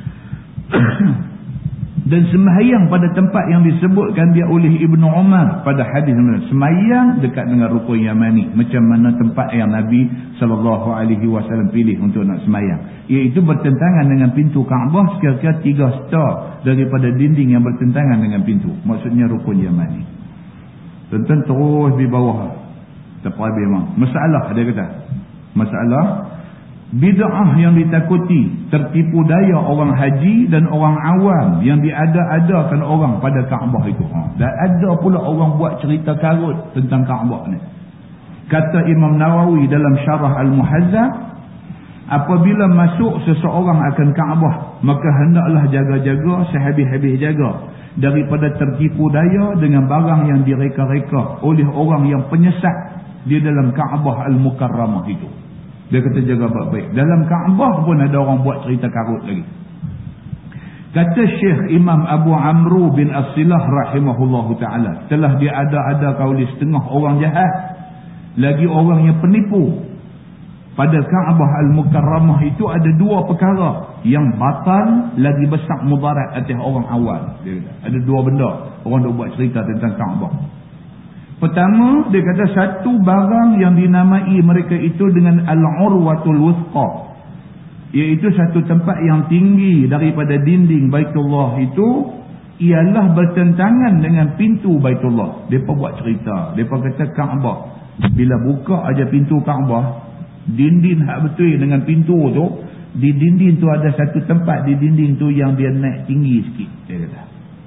Dan sembahyang pada tempat yang disebutkan dia oleh Ibnu Umar pada hadis sembahyang dekat dengan rukun Yamani, macam mana tempat yang Nabi SAW pilih untuk nak sembahyang, iaitu bertentangan dengan pintu Kaabah sekira-kira 3 star daripada dinding yang bertentangan dengan pintu, maksudnya rukun Yamani. Tentang terus di bawah tepat memang masalah, dia kata masalah bid'ah yang ditakuti, tertipu daya orang haji dan orang awam yang diada-adakan orang pada Kaabah itu. Dan ada pula orang buat cerita karut tentang Kaabah ni. Kata Imam Nawawi dalam Syarah Al-Muhazzab, apabila masuk seseorang akan Kaabah, maka hendaklah jaga-jaga sehabis-habis jaga daripada tertipu daya dengan barang yang direka-reka oleh orang yang penyesat di dalam Kaabah Al-Mukarramah itu. Dia kata jaga baik-baik. Dalam Kaabah pun ada orang buat cerita karut lagi. Kata Syekh Imam Abu Amru bin As-Silah rahimahullahu ta'ala, telah diada-ada oleh setengah orang jahat, lagi orang yang penipu. Pada Kaabah Al-Mukarramah itu ada 2 perkara yang batal lagi besar mudarat atas orang awal. Dia kata, ada 2 benda orang dah buat cerita tentang Kaabah. Pertama, dia kata satu barang yang dinamai mereka itu dengan Al-Urwatul Wuthqa, iaitu satu tempat yang tinggi daripada dinding Baitullah itu, ialah bertentangan dengan pintu Baitullah. Mereka buat cerita, mereka kata Kaabah, bila buka aja pintu Kaabah, dinding hak betul dengan pintu tu, Di dinding tu ada satu tempat di dinding tu yang dia naik tinggi sikit, dia kata.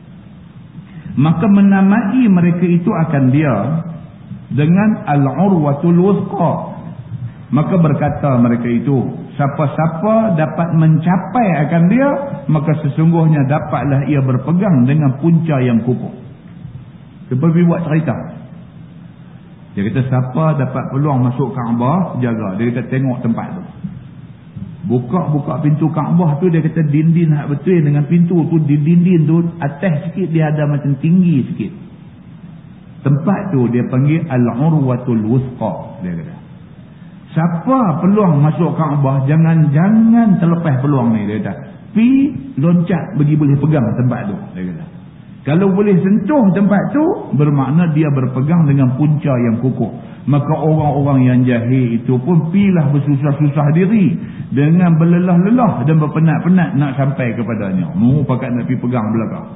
Maka menamai mereka itu akan dia dengan al-urwatul wuthqa. Maka berkata mereka itu, siapa-siapa dapat mencapai akan dia, maka sesungguhnya dapatlah ia berpegang dengan punca yang kukuh. Seperti buat cerita. Dia kata siapa dapat peluang masuk Kaabah, jaga. Dia kata tengok tempat tu. Buka pintu Kaabah tu, dia kata dinding hak betul dengan pintu tu, di dinding tu atas sikit dia ada macam tinggi sikit. Tempat tu dia panggil al-urwatul wuthqa, dia kata. Siapa peluang masuk Kaabah, jangan terlepas peluang ni, dia kata. Pi loncat pergi boleh pegang tempat tu, dia kata. Kalau boleh sentuh tempat tu, bermakna dia berpegang dengan punca yang kukuh. Maka orang-orang yang jahil itu pun pilah bersusah-susah diri dengan berlelah-lelah dan berpenat-penat nak sampai kepadanya. Pakat nak pergi pegang belakang.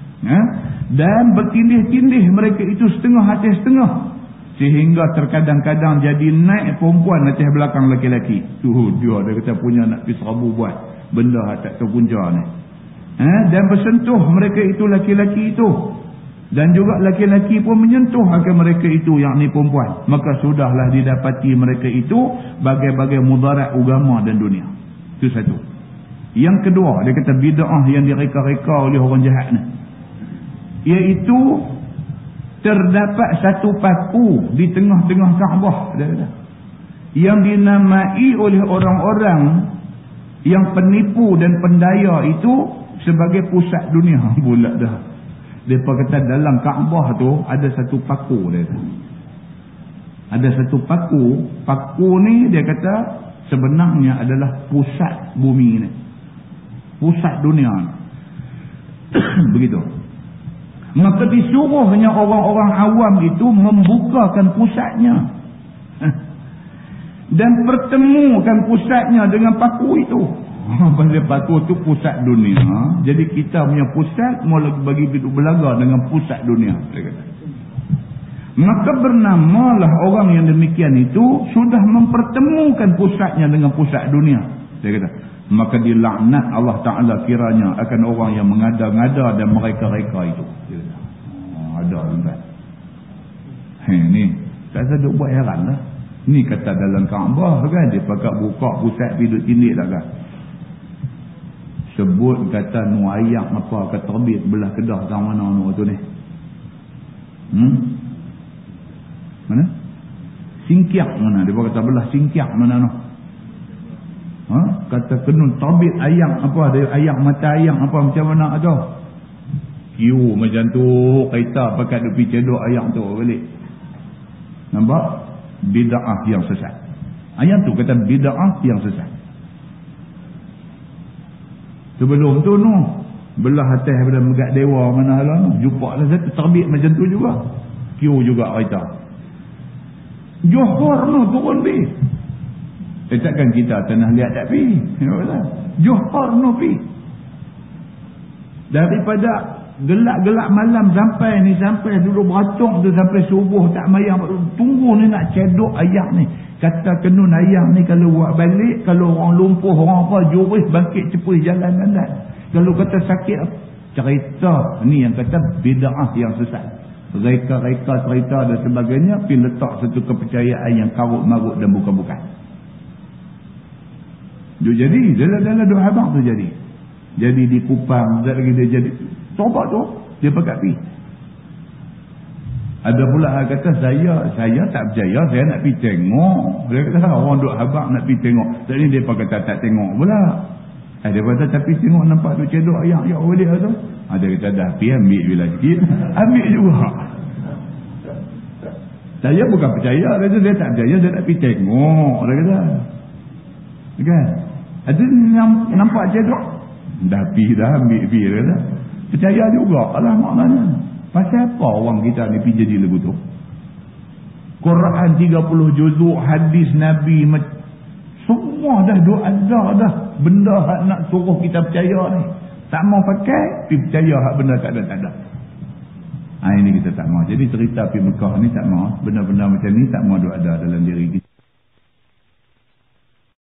Dan bertindih-tindih mereka itu setengah atas setengah. Sehingga terkadang-kadang jadi naik perempuan atas belakang lelaki-lelaki. Dia kata punya nak pergi serabu buat benda tak tahu punca ni. Dan bersentuh mereka itu laki-laki itu, dan juga laki-laki pun menyentuh akan mereka itu, yang ni perempuan. Maka sudahlah didapati mereka itu bagai-bagai mudarat agama dan dunia. Itu satu. Yang kedua, dia kata bid'ah yang direka-reka oleh orang jahat ni, iaitu terdapat satu paku di tengah-tengah Kaabah, dia kata, yang dinamai oleh orang-orang yang penipu dan pendaya itu sebagai pusat dunia pula dah. Mereka kata dalam Kaabah tu ada satu paku, dia kata. Ada satu paku. Paku ni dia kata sebenarnya adalah pusat bumi ni, pusat dunia ni. Begitu. Maka disuruhnya orang-orang awam itu membukakan pusatnya dan pertemukan pusatnya dengan paku itu. Pasal paku tu pusat dunia. Jadi kita punya pusat mau bagi hidup belaga dengan pusat dunia, dia kata. Maka bernamalah orang yang demikian itu sudah mempertemukan pusatnya dengan pusat dunia, dia kata. Maka dilaknat Allah Ta'ala kiranya akan orang yang mengada-ngada dan mereka-reka itu, dia kata. Ada tuan. Ni tak ada buat heran lah. Ni kata dalam Kaabah kan, dia pakai buka pusat hidup tindik tak kan. Sebut kata nu ayak apa kata terbit belah Kedah tang mana nu tu ni. Mana? Singkiak mana? Dia kata belah Singkiak mana nu? Kata kenun terbit ayak apa, ada ayak mata ayak apa macam mana tu? Kiu macam tu, kaita pakai duk pi cedok ayak tu balik. Nampak? Bid'ah yang sesat. Ayat tu kata bid'ah yang sesat. Sebelum tu belah atas daripada Megat Dewa mana lah jumpa lah satu terbit macam tu juga. Kiu juga kereta. Johor turun pi. Takkan kita tanah liat tak pi. Johor pi. Daripada gelap-gelap malam sampai dulu beratung tu sampai subuh tak mayang, tunggu ni nak cedok ayak ni. Kata kenun ayak ni kalau buat balik, kalau orang lumpuh orang apa juris bangkit cepus jalan-jalan. Kalau kata sakit cerita ni yang kata bid'ah yang sesat. Reka-reka cerita dan sebagainya pergi letak satu kepercayaan yang karut-marut dan bukan-bukan. Jadi dalam doa abang tu jadi di Kupang tak lagi dia jadi tobat tu dia pakai pi. Ada pula kata saya tak percaya, saya nak pergi tengok. Dia kata orang duk habaq nak pergi tengok. Tak ni dia kata tak tengok pula. Dia kata tapi tengok nampak tu cedok ayak balik tu. Dia kata dah pergi ambil bila sikit. Ambil juga. Saya bukan percaya, dia tak percaya, dia nak pergi tengok. Dia kata. Kan? Ada nampak cedok. Dah pergi dah ambil dia kata. Percaya juga. Alah maknanya. Pasal apa orang kita ni pergi jadi lagu tu? Quran 30 juzuk, hadis Nabi, semua dah ada dah. Benda hak nak suruh kita percaya ni. Tak mau pakai, pergi percaya hak benda tak ada. Ini kita tak mau. Jadi cerita pergi Mekah ni tak mau. Benda-benda macam ni tak mau ada dalam diri kita.